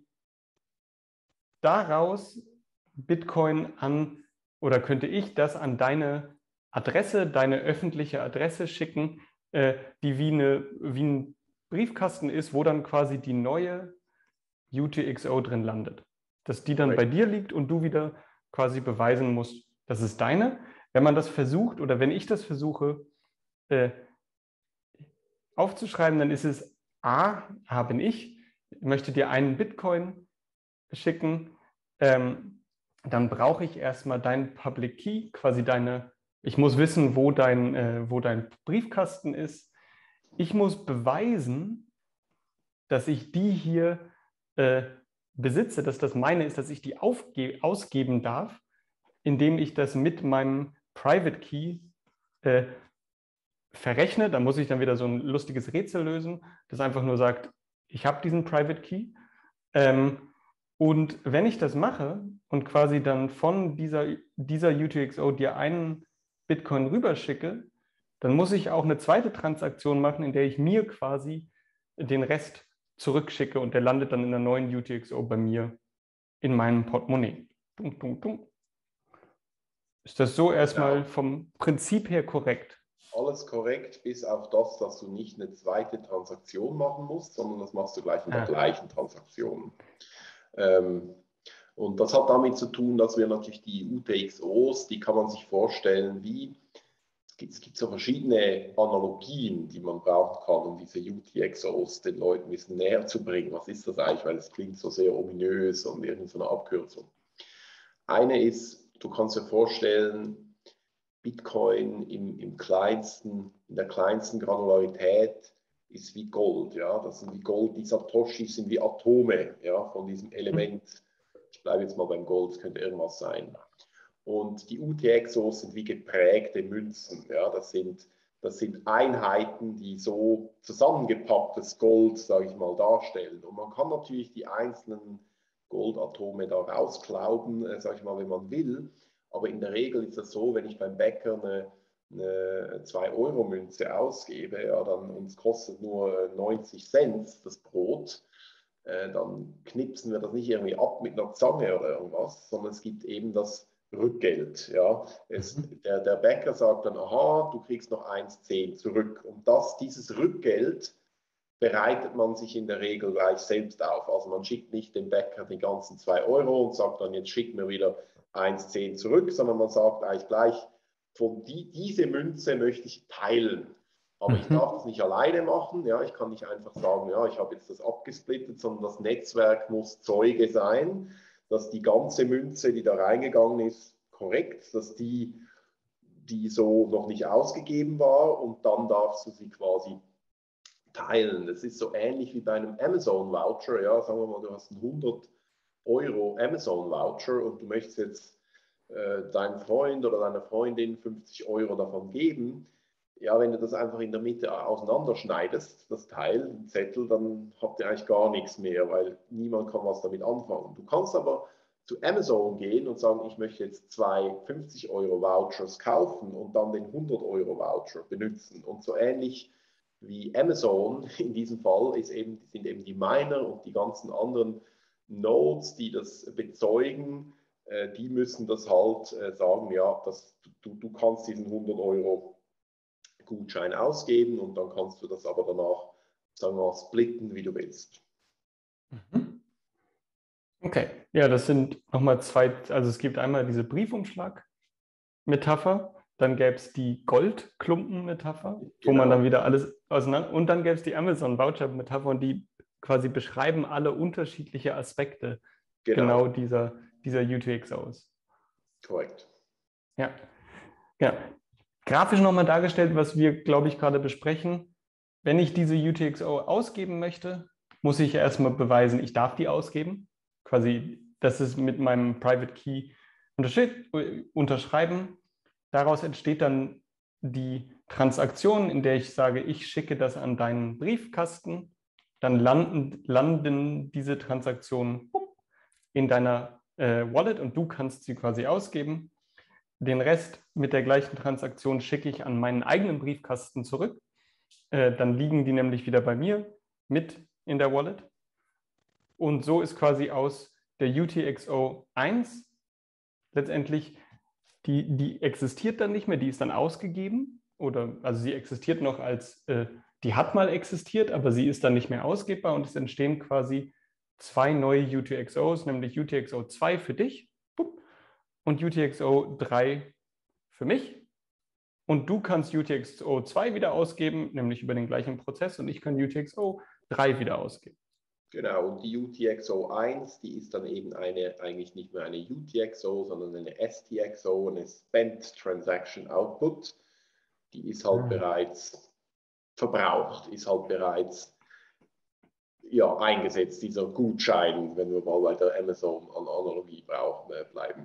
daraus Bitcoin an, oder könnte ich das an deine Adresse, deine öffentliche Adresse schicken, äh, die wie, eine, wie ein Briefkasten ist, wo dann quasi die neue U T X O drin landet. Dass die dann bei dir liegt und du wieder quasi beweisen musst, das ist deine. Wenn man das versucht oder wenn ich das versuche äh, aufzuschreiben, dann ist es A, A bin ich, möchte dir einen Bitcoin schicken, ähm, dann brauche ich erstmal deinen Public Key, quasi deine, ich muss wissen, wo dein, äh, wo dein Briefkasten ist. Ich muss beweisen, dass ich die hier äh, besitze, dass das meine ist, dass ich die aufge- ausgeben darf, indem ich das mit meinem Private Key äh, verrechne. Da muss ich dann wieder so ein lustiges Rätsel lösen, das einfach nur sagt, ich habe diesen Private Key. Ähm, und wenn ich das mache und quasi dann von dieser, dieser U T X O dir einen Bitcoin rüberschicke, dann muss ich auch eine zweite Transaktion machen, in der ich mir quasi den Rest zurückschicke und der landet dann in der neuen U T X O bei mir in meinem Portemonnaie. Dum, dum, dum. Ist das so erstmal Genau. vom Prinzip her korrekt? Alles korrekt, bis auf das, dass du nicht eine zweite Transaktion machen musst, sondern das machst du gleich in der Ah. gleichen Transaktion. Ähm, und das hat damit zu tun, dass wir natürlich die U T X Os, die kann man sich vorstellen wie, es gibt, es gibt so verschiedene Analogien, die man brauchen kann, um diese U T X Os den Leuten ein bisschen näher zu bringen. Was ist das eigentlich? Weil es klingt so sehr ominös und irgendeine so eine Abkürzung. Eine ist, du kannst dir vorstellen, Bitcoin im, im kleinsten, in der kleinsten Granularität ist wie Gold. Ja? Das sind wie Gold, die Satoshis sind wie Atome, ja, von diesem Element. Ich bleibe jetzt mal beim Gold, es könnte irgendwas sein. Und die U T X Os sind wie geprägte Münzen. Ja? Das sind, das sind Einheiten, die so zusammengepacktes Gold, sage ich mal, darstellen. Und man kann natürlich die einzelnen Goldatome da rausklauben, äh, sage ich mal, wenn man will. Aber in der Regel ist das so, wenn ich beim Bäcker eine, eine zwei Euro Münze ausgebe, ja, dann uns kostet nur neunzig Cent das Brot, äh, dann knipsen wir das nicht irgendwie ab mit einer Zange oder irgendwas, sondern es gibt eben das Rückgeld. Ja. Es, der, der Bäcker sagt dann, aha, du kriegst noch eins Komma zehn zurück. Und das, dieses Rückgeld bereitet man sich in der Regel gleich selbst auf. Also man schickt nicht dem Bäcker die ganzen zwei Euro und sagt dann, jetzt schick mir wieder eins Komma zehn zurück, sondern man sagt eigentlich gleich, von die, diese Münze möchte ich teilen. Aber mhm. ich darf das nicht alleine machen. Ja, ich kann nicht einfach sagen, ja, ich habe jetzt das abgesplittet, sondern das Netzwerk muss Zeuge sein, dass die ganze Münze, die da reingegangen ist, korrekt, dass die, die so noch nicht ausgegeben war und dann darfst du sie quasi teilen. Das ist so ähnlich wie bei einem Amazon-Voucher. Ja, sagen wir mal, du hast einen hundert Euro Amazon-Voucher und du möchtest jetzt äh, deinem Freund oder deiner Freundin fünfzig Euro davon geben. Ja, wenn du das einfach in der Mitte auseinanderschneidest, das Teil, den Zettel, dann habt ihr eigentlich gar nichts mehr, weil niemand kann was damit anfangen. Du kannst aber zu Amazon gehen und sagen, ich möchte jetzt zwei fünfzig Euro Vouchers kaufen und dann den hundert Euro Voucher benutzen. Und so ähnlich wie Amazon in diesem Fall ist eben, sind eben die Miner und die ganzen anderen Nodes, die das bezeugen, äh, die müssen das halt äh, sagen, ja, das, du, du kannst diesen hundert Euro Gutschein ausgeben und dann kannst du das aber danach, sagen wir mal, splitten, wie du willst. Okay, ja, das sind nochmal zwei, also es gibt einmal diese Briefumschlag-Metapher, dann gäbe es die Goldklumpen-Metapher, genau, wo man dann wieder alles auseinander, und dann gäbe es die Amazon-Voucher-Metapher und die quasi beschreiben alle unterschiedliche Aspekte genau, genau dieser, dieser U T X Os. Korrekt. Ja, ja. Grafisch nochmal dargestellt, was wir, glaube ich, gerade besprechen. Wenn ich diese U T X O ausgeben möchte, muss ich erstmal beweisen, ich darf die ausgeben. Quasi, das ist mit meinem Private Key unterschreiben. Daraus entsteht dann die Transaktion, in der ich sage, ich schicke das an deinen Briefkasten. Dann landen, landen diese Transaktionen in deiner äh, Wallet und du kannst sie quasi ausgeben. Den Rest mit der gleichen Transaktion schicke ich an meinen eigenen Briefkasten zurück. Äh, dann liegen die nämlich wieder bei mir mit in der Wallet. Und so ist quasi aus der U T X O eins letztendlich, die, die existiert dann nicht mehr, die ist dann ausgegeben. Oder also sie existiert noch als, äh, die hat mal existiert, aber sie ist dann nicht mehr ausgebbar und es entstehen quasi zwei neue U T X Os, nämlich U T X O zwei für dich und U T X O drei für mich. Und du kannst U T X O zwei wieder ausgeben, nämlich über den gleichen Prozess, und ich kann U T X O drei wieder ausgeben. Genau, und die U T X O eins, die ist dann eben eine, eigentlich nicht mehr eine U T X O, sondern eine S T X O, eine Spent Transaction Output. Die ist halt mhm. bereits verbraucht, ist halt bereits ja, eingesetzt, dieser Gutschein, wenn wir mal bei der Amazon-Analogie äh, bleiben.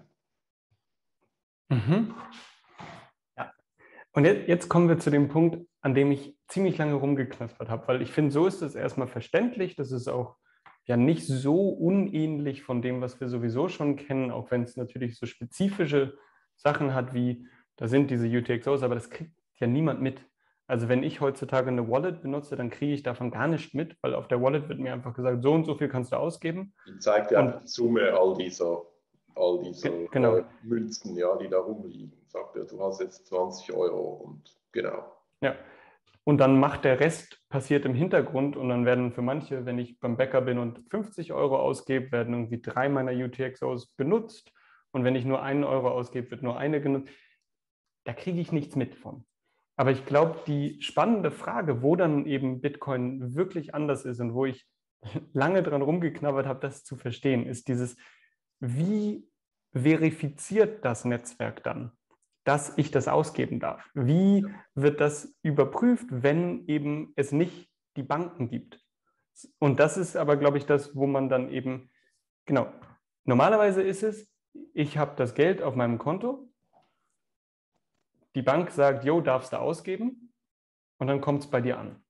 Mhm. Ja. Und jetzt, jetzt kommen wir zu dem Punkt, an dem ich ziemlich lange rumgeknaspert habe, weil ich finde, so ist es erstmal verständlich, das ist auch ja nicht so unähnlich von dem, was wir sowieso schon kennen, auch wenn es natürlich so spezifische Sachen hat, wie da sind diese U T X Os, aber das kriegt ja niemand mit. Also wenn ich heutzutage eine Wallet benutze, dann kriege ich davon gar nicht mit, weil auf der Wallet wird mir einfach gesagt, so und so viel kannst du ausgeben. Die zeigt ja einfach die Summe all dieser, all dieser genau. äh, Münzen, ja, die da rumliegen. Sagt ja, du hast jetzt zwanzig Euro und genau. Ja. Und dann macht der Rest, passiert im Hintergrund und dann werden für manche, wenn ich beim Bäcker bin und fünfzig Euro ausgebe, werden irgendwie drei meiner U T X Os benutzt und wenn ich nur einen Euro ausgebe, wird nur eine genutzt. Da kriege ich nichts mit von. Aber ich glaube, die spannende Frage, wo dann eben Bitcoin wirklich anders ist und wo ich lange dran rumgeknabbert habe, das zu verstehen, ist dieses, wie verifiziert das Netzwerk dann, dass ich das ausgeben darf? Wie wird das überprüft, wenn eben es nicht die Banken gibt? Und das ist aber, glaube ich, das, wo man dann eben, genau, normalerweise ist es, ich habe das Geld auf meinem Konto, die Bank sagt, jo, darfst du ausgeben und dann kommt es bei dir an.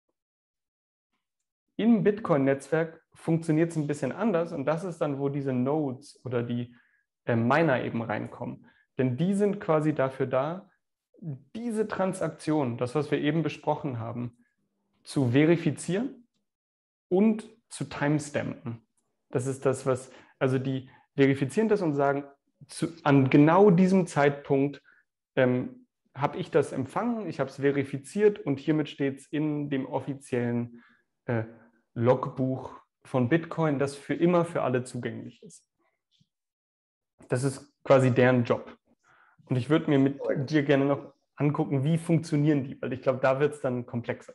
Im Bitcoin-Netzwerk funktioniert es ein bisschen anders und das ist dann, wo diese Nodes oder die äh, Miner eben reinkommen. Denn die sind quasi dafür da, diese Transaktion, das, was wir eben besprochen haben, zu verifizieren und zu timestampen. Das ist das, was, also die verifizieren das und sagen, zu, an genau diesem Zeitpunkt ähm, habe ich das empfangen, ich habe es verifiziert und hiermit steht es in dem offiziellen äh, Logbuch von Bitcoin, das für immer für alle zugänglich ist. Das ist quasi deren Job. Und ich würde mir mit dir gerne noch angucken, wie funktionieren die, weil ich glaube, da wird es dann komplexer.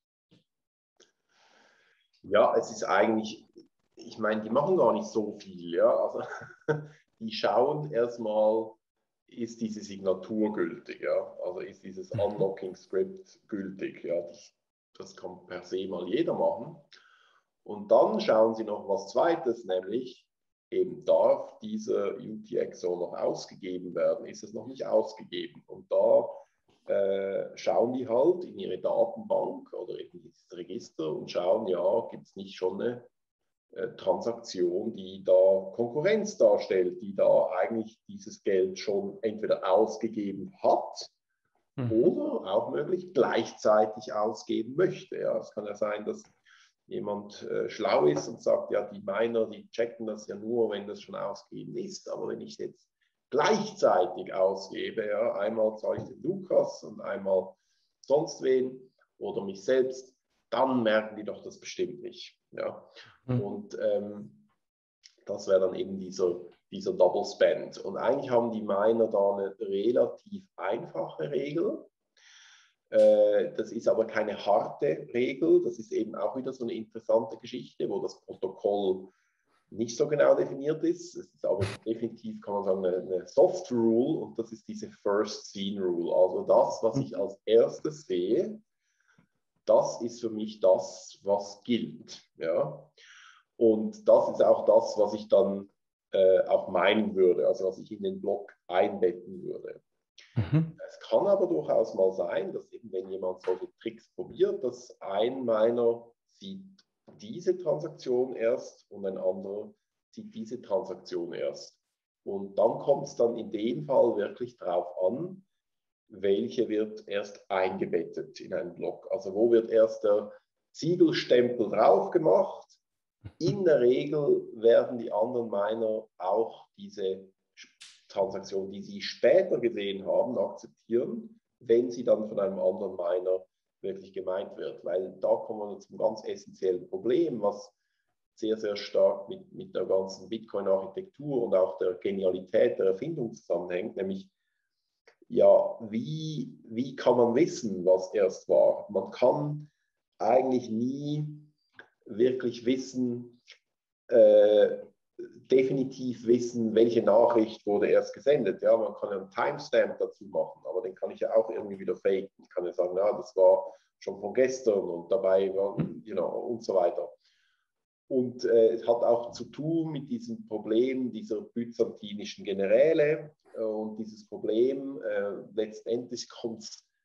Ja, es ist eigentlich, ich meine, die machen gar nicht so viel, ja. Also die schauen erstmal, ist diese Signatur gültig, ja. Also ist dieses Unlocking-Script gültig, ja. Das, das kann per se mal jeder machen. Und dann schauen sie noch was Zweites, nämlich eben darf diese U T X O noch ausgegeben werden, ist es noch nicht ausgegeben. Und da äh, schauen die halt in ihre Datenbank oder in dieses Register und schauen, ja, gibt es nicht schon eine äh, Transaktion, die da Konkurrenz darstellt, die da eigentlich dieses Geld schon entweder ausgegeben hat mhm. oder auch möglich gleichzeitig ausgeben möchte. Ja, es kann ja sein, dass jemand äh, schlau ist und sagt, ja, die Miner, die checken das ja nur, wenn das schon ausgegeben ist. Aber wenn ich jetzt gleichzeitig ausgebe, ja, einmal zahle ich den Lukas und einmal sonst wen oder mich selbst, dann merken die doch das bestimmt nicht. Ja. Mhm. Und ähm, das wäre dann eben dieser, dieser Double Spend. Und eigentlich haben die Miner da eine relativ einfache Regel. Das ist aber keine harte Regel, das ist eben auch wieder so eine interessante Geschichte, wo das Protokoll nicht so genau definiert ist. Es ist aber definitiv, kann man sagen, eine, eine Soft Rule und das ist diese First Seen Rule. Also das, was ich als erstes sehe, das ist für mich das, was gilt. Ja? Und das ist auch das, was ich dann äh, auch meinen würde, also was ich in den Block einbetten würde. Mhm. Es kann aber durchaus mal sein, dass eben, wenn jemand solche Tricks probiert, dass ein Miner sieht diese Transaktion erst und ein anderer sieht diese Transaktion erst. Und dann kommt es dann in dem Fall wirklich darauf an, welche wird erst eingebettet in einen Block. Also wo wird erst der Siegelstempel drauf gemacht. In der Regel werden die anderen Miner auch diese Transaktion, die sie später gesehen haben, akzeptieren, wenn sie dann von einem anderen Miner wirklich gemeint wird. Weil da kommen wir zum ganz essentiellen Problem, was sehr, sehr stark mit, mit der ganzen Bitcoin-Architektur und auch der Genialität der Erfindung zusammenhängt, nämlich ja, wie, wie kann man wissen, was erst war? Man kann eigentlich nie wirklich wissen, äh, definitiv wissen, welche Nachricht wurde erst gesendet. Ja, man kann einen Timestamp dazu machen, aber den kann ich ja auch irgendwie wieder faken. Ich kann ja sagen, na, das war schon von gestern und dabei war, you know, und so weiter. Und äh, es hat auch zu tun mit diesem Problem dieser byzantinischen Generäle. Äh, und dieses Problem, äh, letztendlich kommt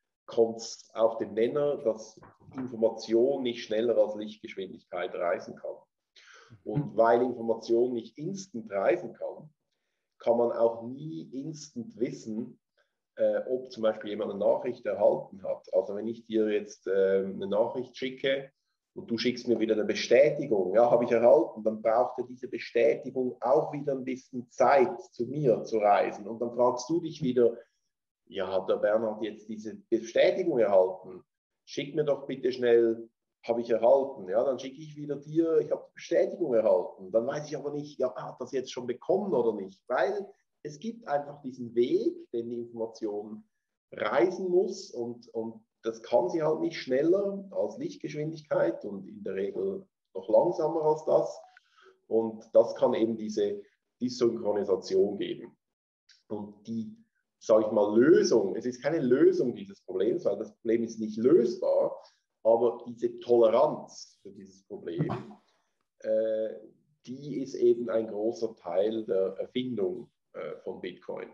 es auf den Nenner, dass Information nicht schneller als Lichtgeschwindigkeit reisen kann. Und weil Information nicht instant reisen kann, kann man auch nie instant wissen, äh, ob zum Beispiel jemand eine Nachricht erhalten hat. Also wenn ich dir jetzt äh, eine Nachricht schicke, und du schickst mir wieder eine Bestätigung, ja, habe ich erhalten, dann braucht ja diese Bestätigung auch wieder ein bisschen Zeit, zu mir zu reisen. Und dann fragst du dich wieder, ja, hat der Bernhard jetzt diese Bestätigung erhalten? Schick mir doch bitte schnell, habe ich erhalten. Ja, dann schicke ich wieder dir, ich habe die Bestätigung erhalten. Dann weiß ich aber nicht, ja, hat das jetzt schon bekommen oder nicht? Weil es gibt einfach diesen Weg, den die Information reisen muss und, und das kann sie halt nicht schneller als Lichtgeschwindigkeit und in der Regel noch langsamer als das. Und das kann eben diese Desynchronisation geben. Und die, sage ich mal, Lösung, es ist keine Lösung dieses Problems, weil das Problem ist nicht lösbar, aber diese Toleranz für dieses Problem, äh, die ist eben ein großer Teil der Erfindung äh, von Bitcoin.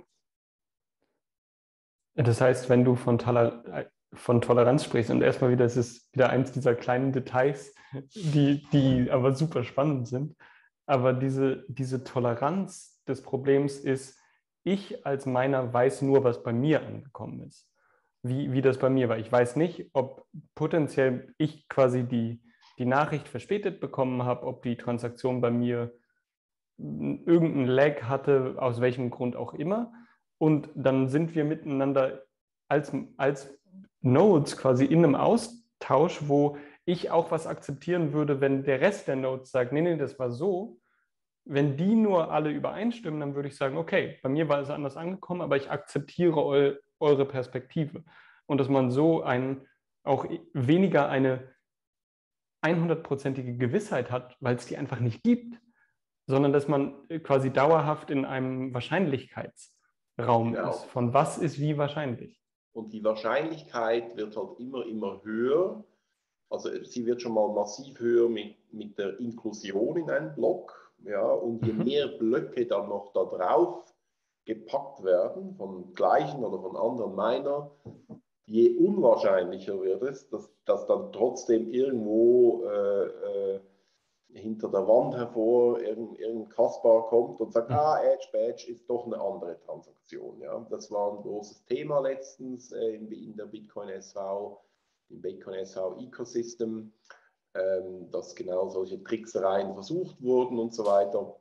Das heißt, wenn du von, Toler von Toleranz sprichst und erstmal wieder, es ist wieder eins dieser kleinen Details, die, die aber super spannend sind, aber diese, diese Toleranz des Problems ist, ich als Miner weiß nur, was bei mir angekommen ist, wie, wie das bei mir war. Ich weiß nicht, ob potenziell ich quasi die, die Nachricht verspätet bekommen habe, ob die Transaktion bei mir irgendeinen Lag hatte, aus welchem Grund auch immer. Und dann sind wir miteinander als, als Nodes quasi in einem Austausch, wo ich auch was akzeptieren würde, wenn der Rest der Nodes sagt, nee, nee, das war so. Wenn die nur alle übereinstimmen, dann würde ich sagen, okay, bei mir war es anders angekommen, aber ich akzeptiere eu, eure Perspektive. Und dass man so ein, auch weniger eine hundertprozentige Gewissheit hat, weil es die einfach nicht gibt, sondern dass man quasi dauerhaft in einem Wahrscheinlichkeitsraum Genau. ist. Von was ist wie wahrscheinlich? Und die Wahrscheinlichkeit wird halt immer, immer höher. Also sie wird schon mal massiv höher mit, mit der Inklusion in einen Block. Ja, und je Mhm. mehr Blöcke dann noch da drauf gepackt werden, von gleichen oder von anderen Miner, je unwahrscheinlicher wird es, dass, dass dann trotzdem irgendwo äh, äh, hinter der Wand hervor irgendein, irgendein Kaspar kommt und sagt, ah, Edge Badge ist doch eine andere Transaktion. Ja? Das war ein großes Thema letztens äh, in, in der Bitcoin S V, im Bitcoin S V Ecosystem, ähm, dass genau solche Tricksereien versucht wurden und so weiter.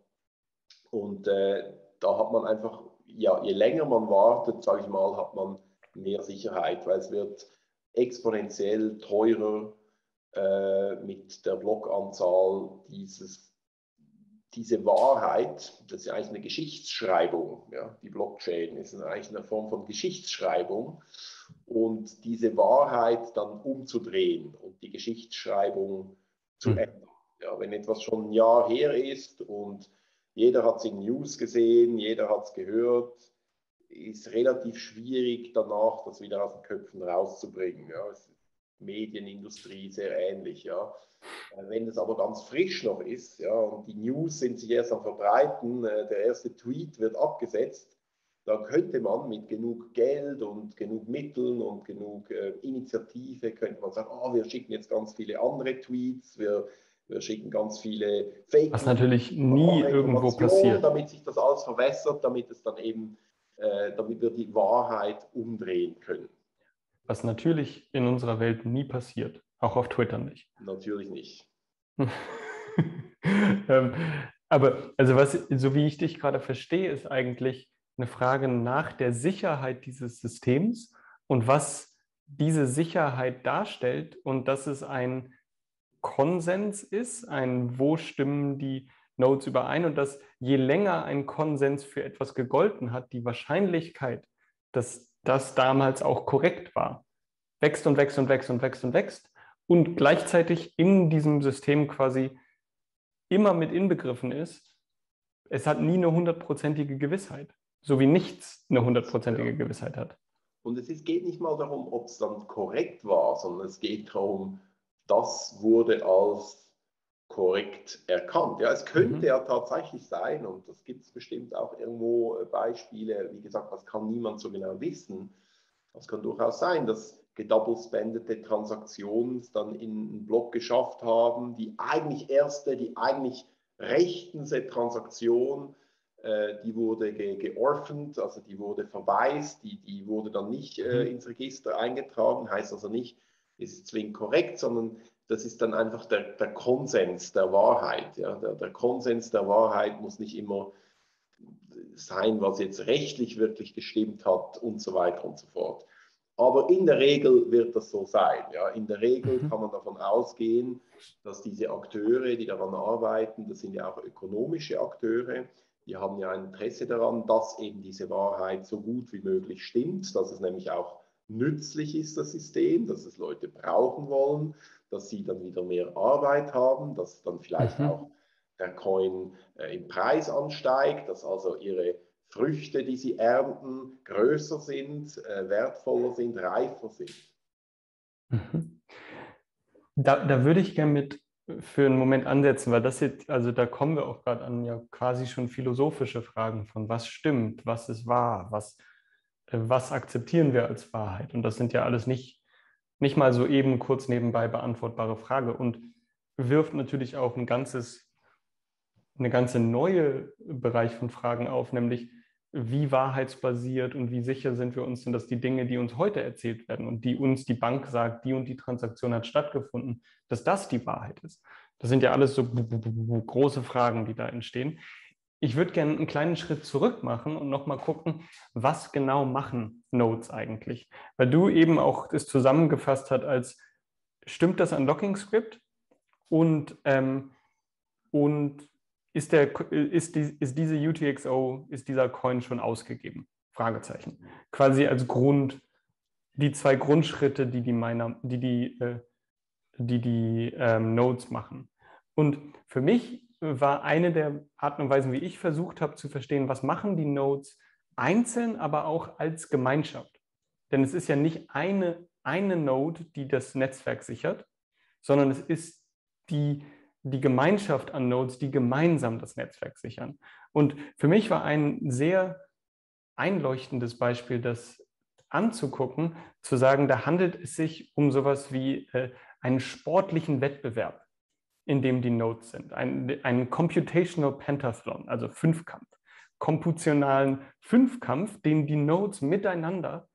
Und äh, da hat man einfach, ja, je länger man wartet, sage ich mal, hat man mehr Sicherheit, weil es wird exponentiell teurer äh, mit der Blockanzahl dieses, diese Wahrheit, das ist ja eigentlich eine Geschichtsschreibung, ja, die Blockchain ist eigentlich eine Form von Geschichtsschreibung und diese Wahrheit dann umzudrehen und die Geschichtsschreibung zu Mhm. ändern. Ja, wenn etwas schon ein Jahr her ist und jeder hat es in News gesehen, jeder hat es gehört, ist relativ schwierig danach, das wieder aus den Köpfen rauszubringen. Ja, es Medienindustrie sehr ähnlich. Ja. Wenn es aber ganz frisch noch ist, ja, und die News sind sich erst am Verbreiten, der erste Tweet wird abgesetzt, dann könnte man mit genug Geld und genug Mitteln und genug äh, Initiative, könnte man sagen, oh, wir schicken jetzt ganz viele andere Tweets, wir, wir schicken ganz viele Fake Was natürlich nie irgendwo passiert. Damit sich das alles verwässert, damit es dann eben, äh, damit wir die Wahrheit umdrehen können. Was natürlich in unserer Welt nie passiert, auch auf Twitter nicht. Natürlich nicht. ähm, aber also was, so wie ich dich gerade verstehe, ist eigentlich eine Frage nach der Sicherheit dieses Systems und was diese Sicherheit darstellt und dass es ein Konsens ist, ein wo stimmen die Nodes überein und dass je länger ein Konsens für etwas gegolten hat, die Wahrscheinlichkeit, dass das damals auch korrekt war, wächst und wächst und wächst und wächst und wächst und gleichzeitig in diesem System quasi immer mit inbegriffen ist, es hat nie eine hundertprozentige Gewissheit, so wie nichts eine hundertprozentige Gewissheit hat. Und es ist, geht nicht mal darum, ob es dann korrekt war, sondern es geht darum, das wurde als korrekt erkannt. Ja, es könnte mhm. ja tatsächlich sein, und das gibt es bestimmt auch irgendwo Beispiele, wie gesagt, das kann niemand so genau wissen. Es kann durchaus sein, dass gedoublespendete Transaktionen dann in einen Block geschafft haben, die eigentlich erste, die eigentlich rechtende Transaktion, äh, die wurde ge georphaned, also die wurde verwaist, die, die wurde dann nicht äh, ins Register eingetragen, heißt also nicht, es ist zwingend korrekt, sondern das ist dann einfach der, der Konsens der Wahrheit. Ja? Der, der Konsens der Wahrheit muss nicht immer sein, was jetzt rechtlich wirklich gestimmt hat und so weiter und so fort. Aber in der Regel wird das so sein. Ja? In der Regel kann man davon ausgehen, dass diese Akteure, die daran arbeiten, das sind ja auch ökonomische Akteure, die haben ja ein Interesse daran, dass eben diese Wahrheit so gut wie möglich stimmt, dass es nämlich auch nützlich ist, das System, dass es Leute brauchen wollen, dass sie dann wieder mehr Arbeit haben, dass dann vielleicht mhm. auch der Coin äh, im Preis ansteigt, dass also ihre Früchte, die sie ernten, größer sind, äh, wertvoller sind, reifer sind. Mhm. Da, da würde ich gerne mit für einen Moment ansetzen, weil das jetzt, also da kommen wir auch gerade an ja quasi schon philosophische Fragen von was stimmt, was ist wahr, was, äh, was akzeptieren wir als Wahrheit. Und das sind ja alles nicht, nicht mal so eben kurz nebenbei beantwortbare Fragen und wirft natürlich auch ein ganzes, eine ganze neue Bereich von Fragen auf, nämlich wie wahrheitsbasiert und wie sicher sind wir uns denn, dass die Dinge, die uns heute erzählt werden und die uns die Bank sagt, die und die Transaktion hat stattgefunden, dass das die Wahrheit ist. Das sind ja alles so große Fragen, die da entstehen. Ich würde gerne einen kleinen Schritt zurück machen und nochmal gucken, was genau machen Nodes eigentlich? Weil du eben auch das zusammengefasst hast als, stimmt das Unlocking-Script und, ähm, und Ist, der, ist, die, ist diese U T X O, ist dieser Coin schon ausgegeben? Fragezeichen. Quasi als Grund, die zwei Grundschritte, die die, Miner, die, die, äh, die, die ähm, Nodes machen. Und für mich war eine der Arten und Weisen, wie ich versucht habe zu verstehen, was machen die Nodes einzeln, aber auch als Gemeinschaft. Denn es ist ja nicht eine, eine Node, die das Netzwerk sichert, sondern es ist die die Gemeinschaft an Nodes, die gemeinsam das Netzwerk sichern. Und für mich war ein sehr einleuchtendes Beispiel, das anzugucken, zu sagen, da handelt es sich um sowas wie äh, einen sportlichen Wettbewerb, in dem die Nodes sind. Ein, ein Computational Pentathlon, also Fünfkampf. Komputionalen Fünfkampf, den die Nodes miteinander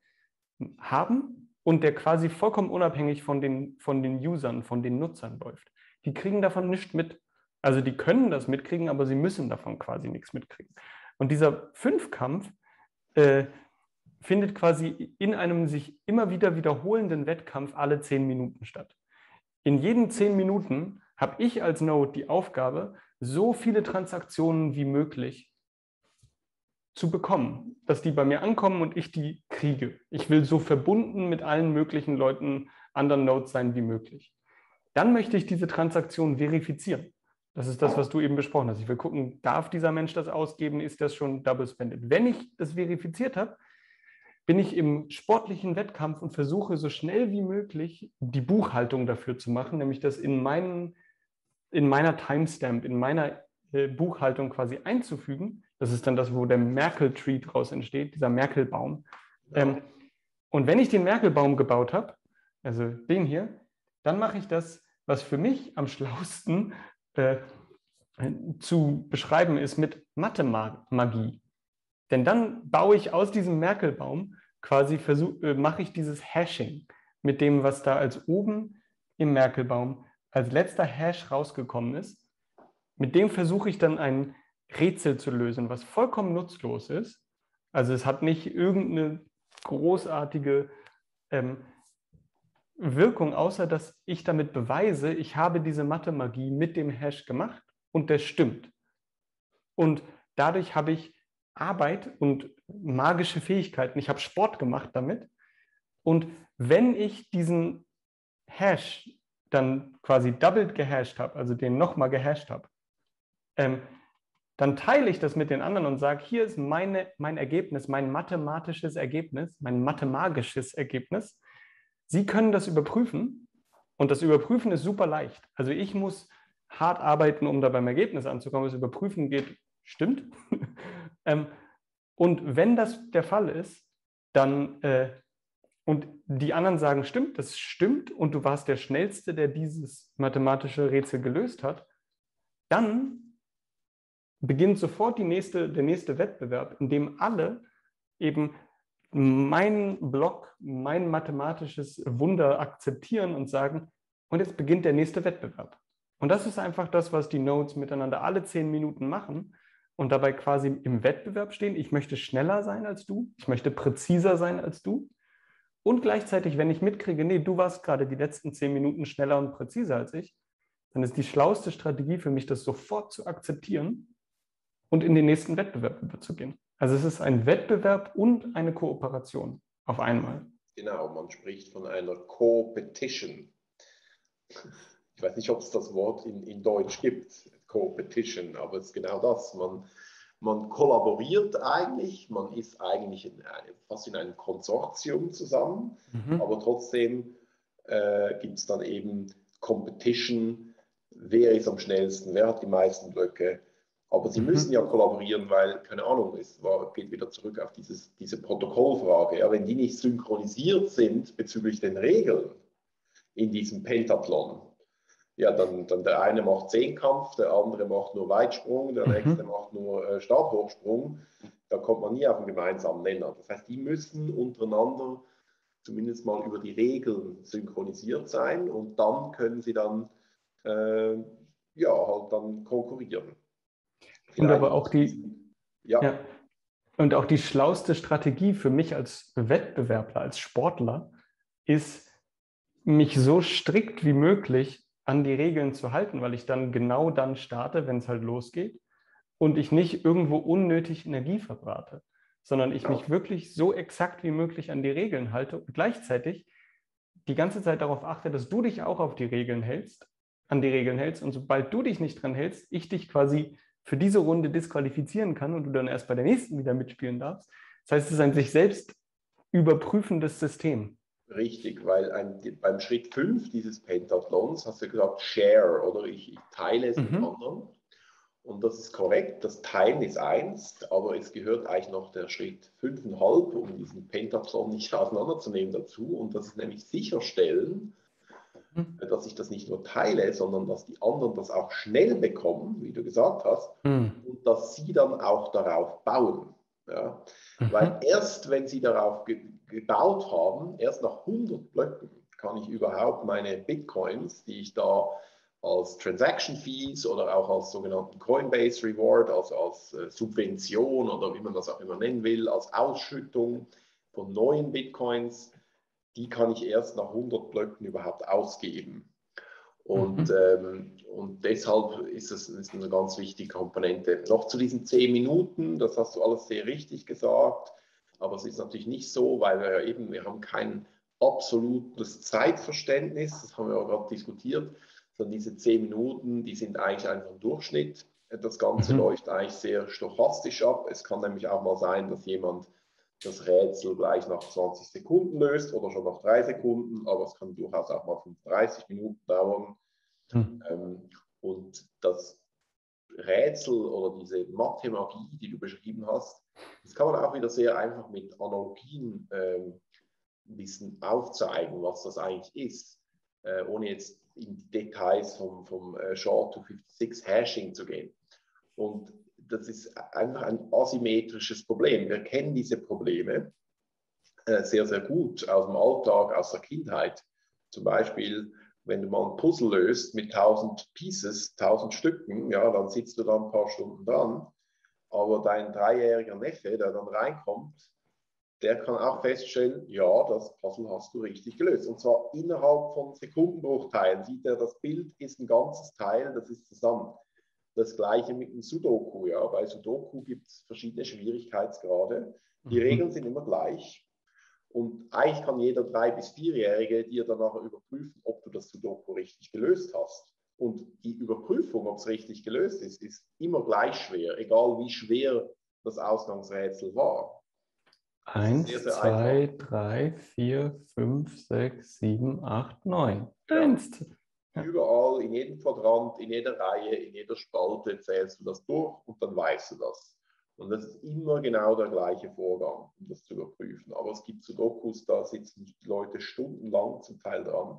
haben und der quasi vollkommen unabhängig von den, von den Usern, von den Nutzern läuft. Die kriegen davon nichts mit. Also die können das mitkriegen, aber sie müssen davon quasi nichts mitkriegen. Und dieser Fünfkampf äh, findet quasi in einem sich immer wieder wiederholenden Wettkampf alle zehn Minuten statt. In jeden zehn Minuten habe ich als Node die Aufgabe, so viele Transaktionen wie möglich zu bekommen, dass die bei mir ankommen und ich die kriege. Ich will so verbunden mit allen möglichen Leuten, anderen Nodes sein wie möglich. Dann möchte ich diese Transaktion verifizieren. Das ist das, was du eben besprochen hast. Ich will gucken, darf dieser Mensch das ausgeben? Ist das schon double spended? Wenn ich das verifiziert habe, bin ich im sportlichen Wettkampf und versuche so schnell wie möglich die Buchhaltung dafür zu machen, nämlich das in, meinen, in meiner Timestamp, in meiner äh, Buchhaltung quasi einzufügen. Das ist dann das, wo der Merkel-Tree draus entsteht, dieser Merkel-Baum. Ja. Ähm, und wenn ich den Merkel-Baum gebaut habe, also den hier, dann mache ich das, was für mich am schlausten äh, zu beschreiben ist, mit Mathe-Magie. Denn dann baue ich aus diesem Merkel-Baum quasi, versuch, äh, mache ich dieses Hashing mit dem, was da als oben im Merkel-Baum als letzter Hash rausgekommen ist. Mit dem versuche ich dann ein Rätsel zu lösen, was vollkommen nutzlos ist. Also es hat nicht irgendeine großartige ähm, Wirkung, außer dass ich damit beweise, ich habe diese Mathe-Magie mit dem Hash gemacht und der stimmt. Und dadurch habe ich Arbeit und magische Fähigkeiten. Ich habe Sport gemacht damit. Und wenn ich diesen Hash dann quasi doubled gehasht habe, also den nochmal gehasht habe, ähm, dann teile ich das mit den anderen und sage, hier ist meine, mein Ergebnis, mein mathematisches Ergebnis, mein mathemagisches Ergebnis. Sie können das überprüfen und das Überprüfen ist super leicht. Also ich muss hart arbeiten, um da beim Ergebnis anzukommen. Das Überprüfen geht, stimmt. ähm, und wenn das der Fall ist, dann äh, und die anderen sagen, stimmt, das stimmt und du warst der Schnellste, der dieses mathematische Rätsel gelöst hat, dann beginnt sofort die nächste, der nächste Wettbewerb, in dem alle eben meinen Block, mein mathematisches Wunder akzeptieren und sagen, und jetzt beginnt der nächste Wettbewerb. Und das ist einfach das, was die Nodes miteinander alle zehn Minuten machen und dabei quasi im Wettbewerb stehen. Ich möchte schneller sein als du, ich möchte präziser sein als du. Und gleichzeitig, wenn ich mitkriege, nee, du warst gerade die letzten zehn Minuten schneller und präziser als ich, dann ist die schlauste Strategie für mich, das sofort zu akzeptieren und in den nächsten Wettbewerb überzugehen. Also es ist ein Wettbewerb und eine Kooperation auf einmal. Genau, man spricht von einer Co-Petition. Ich weiß nicht, ob es das Wort in, in Deutsch gibt, Co-Petition, aber es ist genau das. Man, man kollaboriert eigentlich, man ist eigentlich in eine, fast in einem Konsortium zusammen, mhm. aber trotzdem äh, gibt es dann eben Competition, wer ist am schnellsten, wer hat die meisten Blöcke. Aber sie mhm. müssen ja kollaborieren, weil, keine Ahnung, es war, geht wieder zurück auf dieses, diese Protokollfrage. Ja, wenn die nicht synchronisiert sind bezüglich den Regeln in diesem Pentathlon, ja, dann, dann der eine macht Zehnkampf, der andere macht nur Weitsprung, der mhm. nächste macht nur äh, Stabhochsprung, da kommt man nie auf einen gemeinsamen Nenner. Das heißt, die müssen untereinander zumindest mal über die Regeln synchronisiert sein und dann können sie dann, äh, ja, halt dann konkurrieren. Und aber auch die, ja. ja, und auch die schlauste Strategie für mich als Wettbewerbler, als Sportler, ist, mich so strikt wie möglich an die Regeln zu halten, weil ich dann genau dann starte, wenn es halt losgeht und ich nicht irgendwo unnötig Energie verbrate, sondern ich mich wirklich so exakt wie möglich an die Regeln halte und gleichzeitig die ganze Zeit darauf achte, dass du dich auch auf die Regeln hältst, an die Regeln hältst und sobald du dich nicht dran hältst, ich dich quasi für diese Runde disqualifizieren kann und du dann erst bei der nächsten wieder mitspielen darfst. Das heißt, es ist ein sich selbst überprüfendes System. Richtig, weil ein, beim Schritt fünf dieses Pentathlons hast du gesagt, share, oder ich, ich teile es mhm. mit anderen. Und das ist korrekt, das Teilen ist eins, aber es gehört eigentlich noch der Schritt fünf Komma fünf, um diesen Pentathlon nicht auseinanderzunehmen dazu. Und das ist nämlich sicherstellen, mhm. dass ich das nicht nur teile, sondern dass die anderen das auch schnell bekommen, wie du gesagt hast, mhm. und dass sie dann auch darauf bauen. Ja? Mhm. Weil erst wenn sie darauf ge gebaut haben, erst nach hundert Blöcken kann ich überhaupt meine Bitcoins, die ich da als Transaction Fees oder auch als sogenannten Coinbase Reward, also als äh, Subvention oder wie man das auch immer nennen will, als Ausschüttung von neuen Bitcoins, die kann ich erst nach hundert Blöcken überhaupt ausgeben. Und, mhm. ähm, und deshalb ist es ist eine ganz wichtige Komponente. Noch zu diesen zehn Minuten, das hast du alles sehr richtig gesagt, aber es ist natürlich nicht so, weil wir ja eben, wir haben kein absolutes Zeitverständnis, das haben wir auch gerade diskutiert, sondern diese zehn Minuten, die sind eigentlich einfach ein Durchschnitt. Das Ganze mhm. läuft eigentlich sehr stochastisch ab. Es kann nämlich auch mal sein, dass jemand das Rätsel gleich nach zwanzig Sekunden löst oder schon nach drei Sekunden, aber es kann durchaus auch mal fünfunddreißig Minuten dauern. Mhm. Ähm, und das Rätsel oder diese Mathemagie, die du beschrieben hast, das kann man auch wieder sehr einfach mit Analogien ähm, ein bisschen aufzeigen, was das eigentlich ist, äh, ohne jetzt in die Details vom, vom äh, S H A zwei sechs Hashing zu gehen. Und das ist einfach ein asymmetrisches Problem. Wir kennen diese Probleme äh, sehr, sehr gut aus dem Alltag, aus der Kindheit. Zum Beispiel, wenn du mal ein Puzzle löst mit tausend Pieces, tausend Stücken, ja, dann sitzt du da ein paar Stunden dran. Aber dein dreijähriger Neffe, der dann reinkommt, der kann auch feststellen, ja, das Puzzle hast du richtig gelöst. Und zwar innerhalb von Sekundenbruchteilen. Sieht er, das Bild ist ein ganzes Teil, das ist zusammen. Das Gleiche mit dem Sudoku. Ja. Bei Sudoku gibt es verschiedene Schwierigkeitsgrade. Die mhm. Regeln sind immer gleich. Und eigentlich kann jeder drei- bis vierjährige dir danach überprüfen, ob du das Sudoku richtig gelöst hast. Und die Überprüfung, ob es richtig gelöst ist, ist immer gleich schwer, egal wie schwer das Ausgangsrätsel war. Eins, sehr, sehr zwei, einfach. drei, vier, fünf, sechs, sieben, acht, neun. Ja. Überall, in jedem Quadrant, in jeder Reihe, in jeder Spalte zählst du das durch und dann weißt du das. Und das ist immer genau der gleiche Vorgang, um das zu überprüfen. Aber es gibt Sudokus, da sitzen die Leute stundenlang zum Teil dran.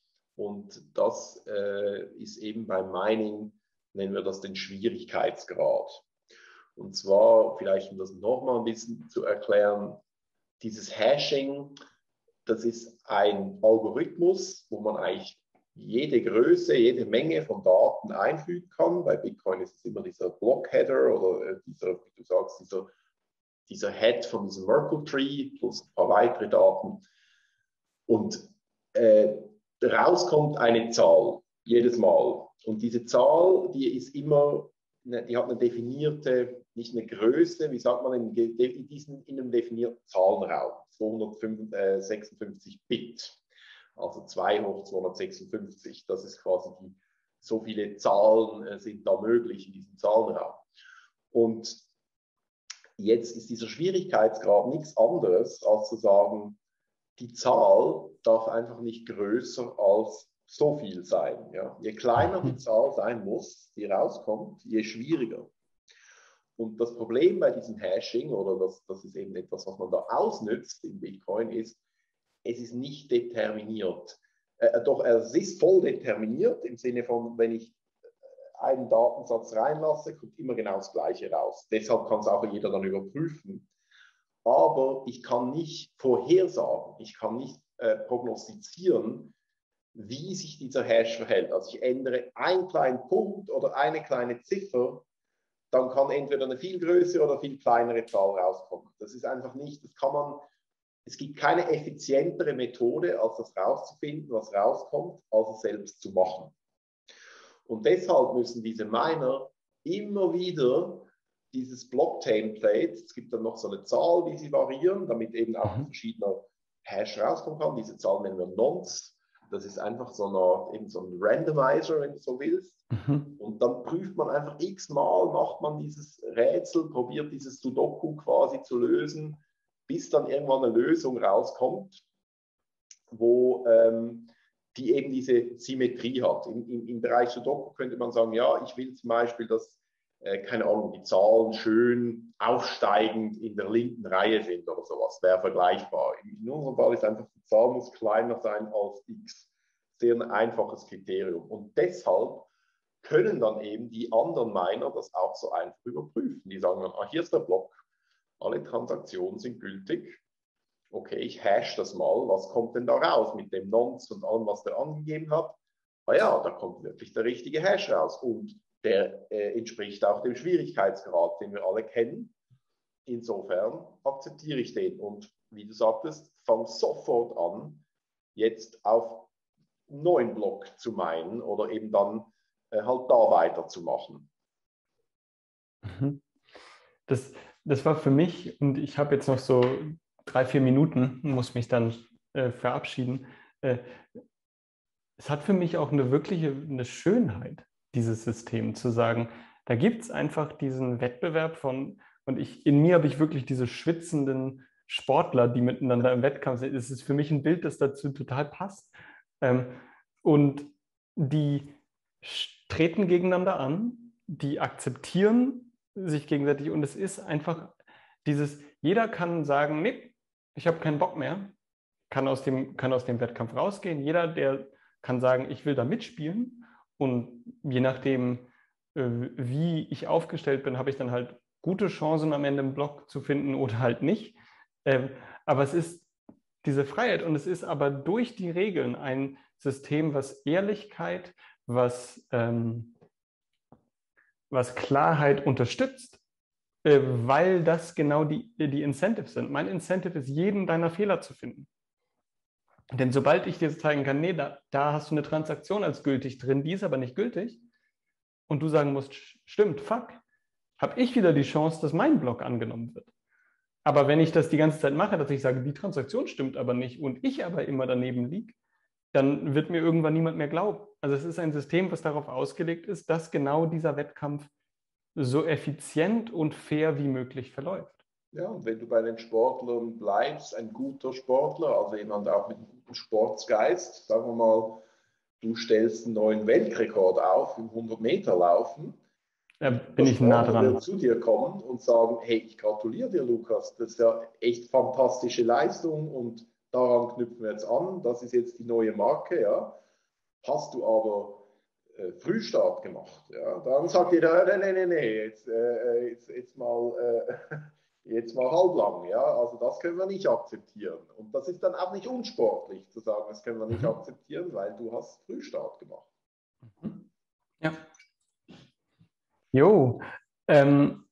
Und das äh, ist eben beim Mining, nennen wir das den Schwierigkeitsgrad. Und zwar, vielleicht um das nochmal ein bisschen zu erklären, dieses Hashing, das ist ein Algorithmus, wo man eigentlich jede Größe, jede Menge von Daten einfügen kann. Bei Bitcoin ist es immer dieser Block-Header oder dieser, wie du sagst, dieser, dieser Head von diesem Merkle Tree plus ein paar weitere Daten. Und äh, rauskommt eine Zahl jedes Mal. Und diese Zahl, die ist immer, die hat eine definierte, nicht eine Größe, wie sagt man, in, in, diesen, in einem definierten Zahlenraum, zweihundertsechsundfünfzig Bit. Also zwei hoch zweihundertsechsundfünfzig, das ist quasi die, so viele Zahlen äh, sind da möglich in diesem Zahlenraum. Und jetzt ist dieser Schwierigkeitsgrad nichts anderes, als zu sagen, die Zahl darf einfach nicht größer als so viel sein. Ja? Je kleiner die Zahl sein muss, die rauskommt, je schwieriger. Und das Problem bei diesem Hashing, oder das, das ist eben etwas, was man da ausnützt in Bitcoin, ist, es ist nicht determiniert. Äh, doch es ist voll determiniert im Sinne von, wenn ich einen Datensatz reinlasse, kommt immer genau das Gleiche raus. Deshalb kann es auch jeder dann überprüfen. Aber ich kann nicht vorhersagen, ich kann nicht äh, prognostizieren, wie sich dieser Hash verhält. Also ich ändere einen kleinen Punkt oder eine kleine Ziffer, dann kann entweder eine viel größere oder viel kleinere Zahl rauskommen. Das ist einfach nicht, das kann man, es gibt keine effizientere Methode, als das rauszufinden, was rauskommt, als es selbst zu machen. Und deshalb müssen diese Miner immer wieder dieses Block-Template, es gibt dann noch so eine Zahl, die sie variieren, damit eben auch ein verschiedener Hash rauskommen kann. Diese Zahl nennen wir Nonce. Das ist einfach so, eine, eben so ein Randomizer, wenn du so willst. Mhm. Und dann prüft man einfach x-mal, macht man dieses Rätsel, probiert dieses Sudoku quasi zu lösen, bis dann irgendwann eine Lösung rauskommt, wo ähm, die eben diese Symmetrie hat. Im, im, Im Bereich Sudoku könnte man sagen, ja, ich will zum Beispiel, dass, äh, keine Ahnung, die Zahlen schön aufsteigend in der linken Reihe sind oder sowas, wäre vergleichbar. In unserem Fall ist einfach, die Zahl muss kleiner sein als x. Sehr ein einfaches Kriterium. Und deshalb können dann eben die anderen Miner das auch so einfach überprüfen. Die sagen dann, ah, hier ist der Block, alle Transaktionen sind gültig. Okay, ich hash das mal, was kommt denn da raus mit dem Nonce und allem, was der angegeben hat? Ah ja, da kommt wirklich der richtige Hash raus und der äh, entspricht auch dem Schwierigkeitsgrad, den wir alle kennen. Insofern akzeptiere ich den und wie du sagtest, fang sofort an, jetzt auf einen neuen Block zu meinen oder eben dann äh, halt da weiterzumachen. Das, das war für mich, und ich habe jetzt noch so drei, vier Minuten, muss mich dann äh, verabschieden. Äh, es hat für mich auch eine wirkliche eine Schönheit, dieses System, zu sagen, da gibt es einfach diesen Wettbewerb von, und ich, in mir habe ich wirklich diese schwitzenden Sportler, die miteinander im Wettkampf sind. Es ist für mich ein Bild, das dazu total passt. Ähm, und die treten gegeneinander an, die akzeptieren sich gegenseitig und es ist einfach dieses, jeder kann sagen, nee, ich habe keinen Bock mehr, kann aus dem, kann aus dem Wettkampf rausgehen. Jeder, der kann sagen, ich will da mitspielen und je nachdem, wie ich aufgestellt bin, habe ich dann halt gute Chancen am Ende im Block zu finden oder halt nicht. Aber es ist diese Freiheit und es ist aber durch die Regeln ein System, was Ehrlichkeit, was, ähm, was Klarheit unterstützt, äh, weil das genau die, die Incentives sind. Mein Incentive ist, jeden deiner Fehler zu finden. Denn sobald ich dir zeigen kann, nee, da, da hast du eine Transaktion als gültig drin, die ist aber nicht gültig, und du sagen musst, stimmt, fuck, habe ich wieder die Chance, dass mein Block angenommen wird. Aber wenn ich das die ganze Zeit mache, dass ich sage, die Transaktion stimmt aber nicht und ich aber immer daneben liege, dann wird mir irgendwann niemand mehr glauben. Also es ist ein System, was darauf ausgelegt ist, dass genau dieser Wettkampf so effizient und fair wie möglich verläuft. Ja, und wenn du bei den Sportlern bleibst, ein guter Sportler, also jemand auch mit einem guten Sportsgeist, sagen wir mal, du stellst einen neuen Weltrekord auf im hundert Meter Laufen, da bin ich nah dran. Wird zu dir kommen und sagen, hey, ich gratuliere dir, Lukas, das ist ja echt fantastische Leistung und daran knüpfen wir jetzt an, das ist jetzt die neue Marke, ja. Hast du aber äh, Frühstart gemacht, ja, dann sagt jeder, nee, nee, nee, nee, jetzt, äh, jetzt, jetzt mal äh, jetzt mal halblang, ja, also das können wir nicht akzeptieren. Und das ist dann auch nicht unsportlich zu sagen, das können wir nicht akzeptieren, weil du hast Frühstart gemacht. Ja. Jo, ähm,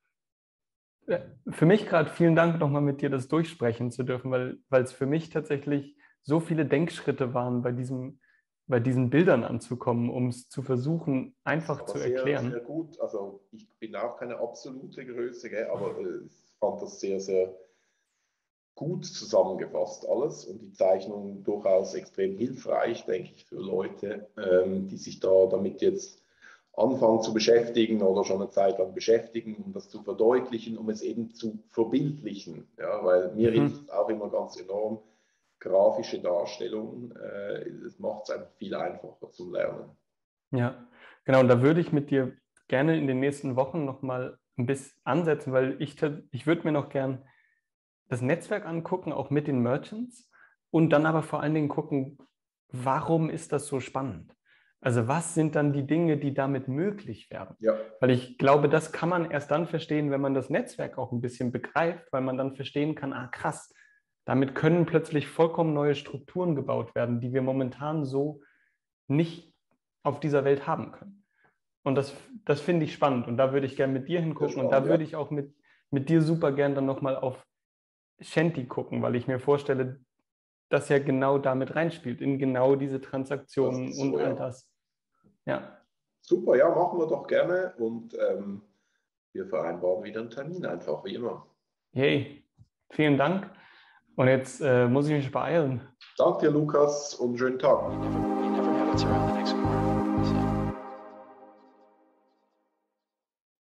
für mich gerade vielen Dank nochmal mit dir das durchsprechen zu dürfen, weil weil es für mich tatsächlich so viele Denkschritte waren, bei diesem, bei diesen Bildern anzukommen, um es zu versuchen, einfach zu sehr, erklären. Sehr gut, also ich bin auch keine absolute Größe, gell, aber äh, ich fand das sehr, sehr gut zusammengefasst alles und die Zeichnung durchaus extrem hilfreich, denke ich, für Leute, ähm, die sich da damit jetzt anfangen zu beschäftigen oder schon eine Zeit lang beschäftigen, um das zu verdeutlichen, um es eben zu verbildlichen. Ja, weil mir mhm. hilft es auch immer ganz enorm, grafische Darstellungen. Äh, das macht es einfach viel einfacher zum Lernen. Ja, genau. Und da würde ich mit dir gerne in den nächsten Wochen nochmal ein bisschen ansetzen, weil ich, ich würde mir noch gern das Netzwerk angucken, auch mit den Merchants und dann aber vor allen Dingen gucken, warum ist das so spannend? Also was sind dann die Dinge, die damit möglich werden? Ja. Weil ich glaube, das kann man erst dann verstehen, wenn man das Netzwerk auch ein bisschen begreift, weil man dann verstehen kann, ah krass, damit können plötzlich vollkommen neue Strukturen gebaut werden, die wir momentan so nicht auf dieser Welt haben können. Und das, das finde ich spannend und da würde ich gerne mit dir hingucken spannend, und da würde ja. ich auch mit, mit dir super gern dann nochmal auf Shanty gucken, weil ich mir vorstelle, dass ja genau damit reinspielt, in genau diese Transaktionen so, und all ja. das. Ja. Super, ja, machen wir doch gerne und ähm, wir vereinbaren wieder einen Termin einfach, wie immer. Hey, vielen Dank und jetzt äh, muss ich mich beeilen. Danke dir, Lukas, und schönen Tag. You never, you never have a turn.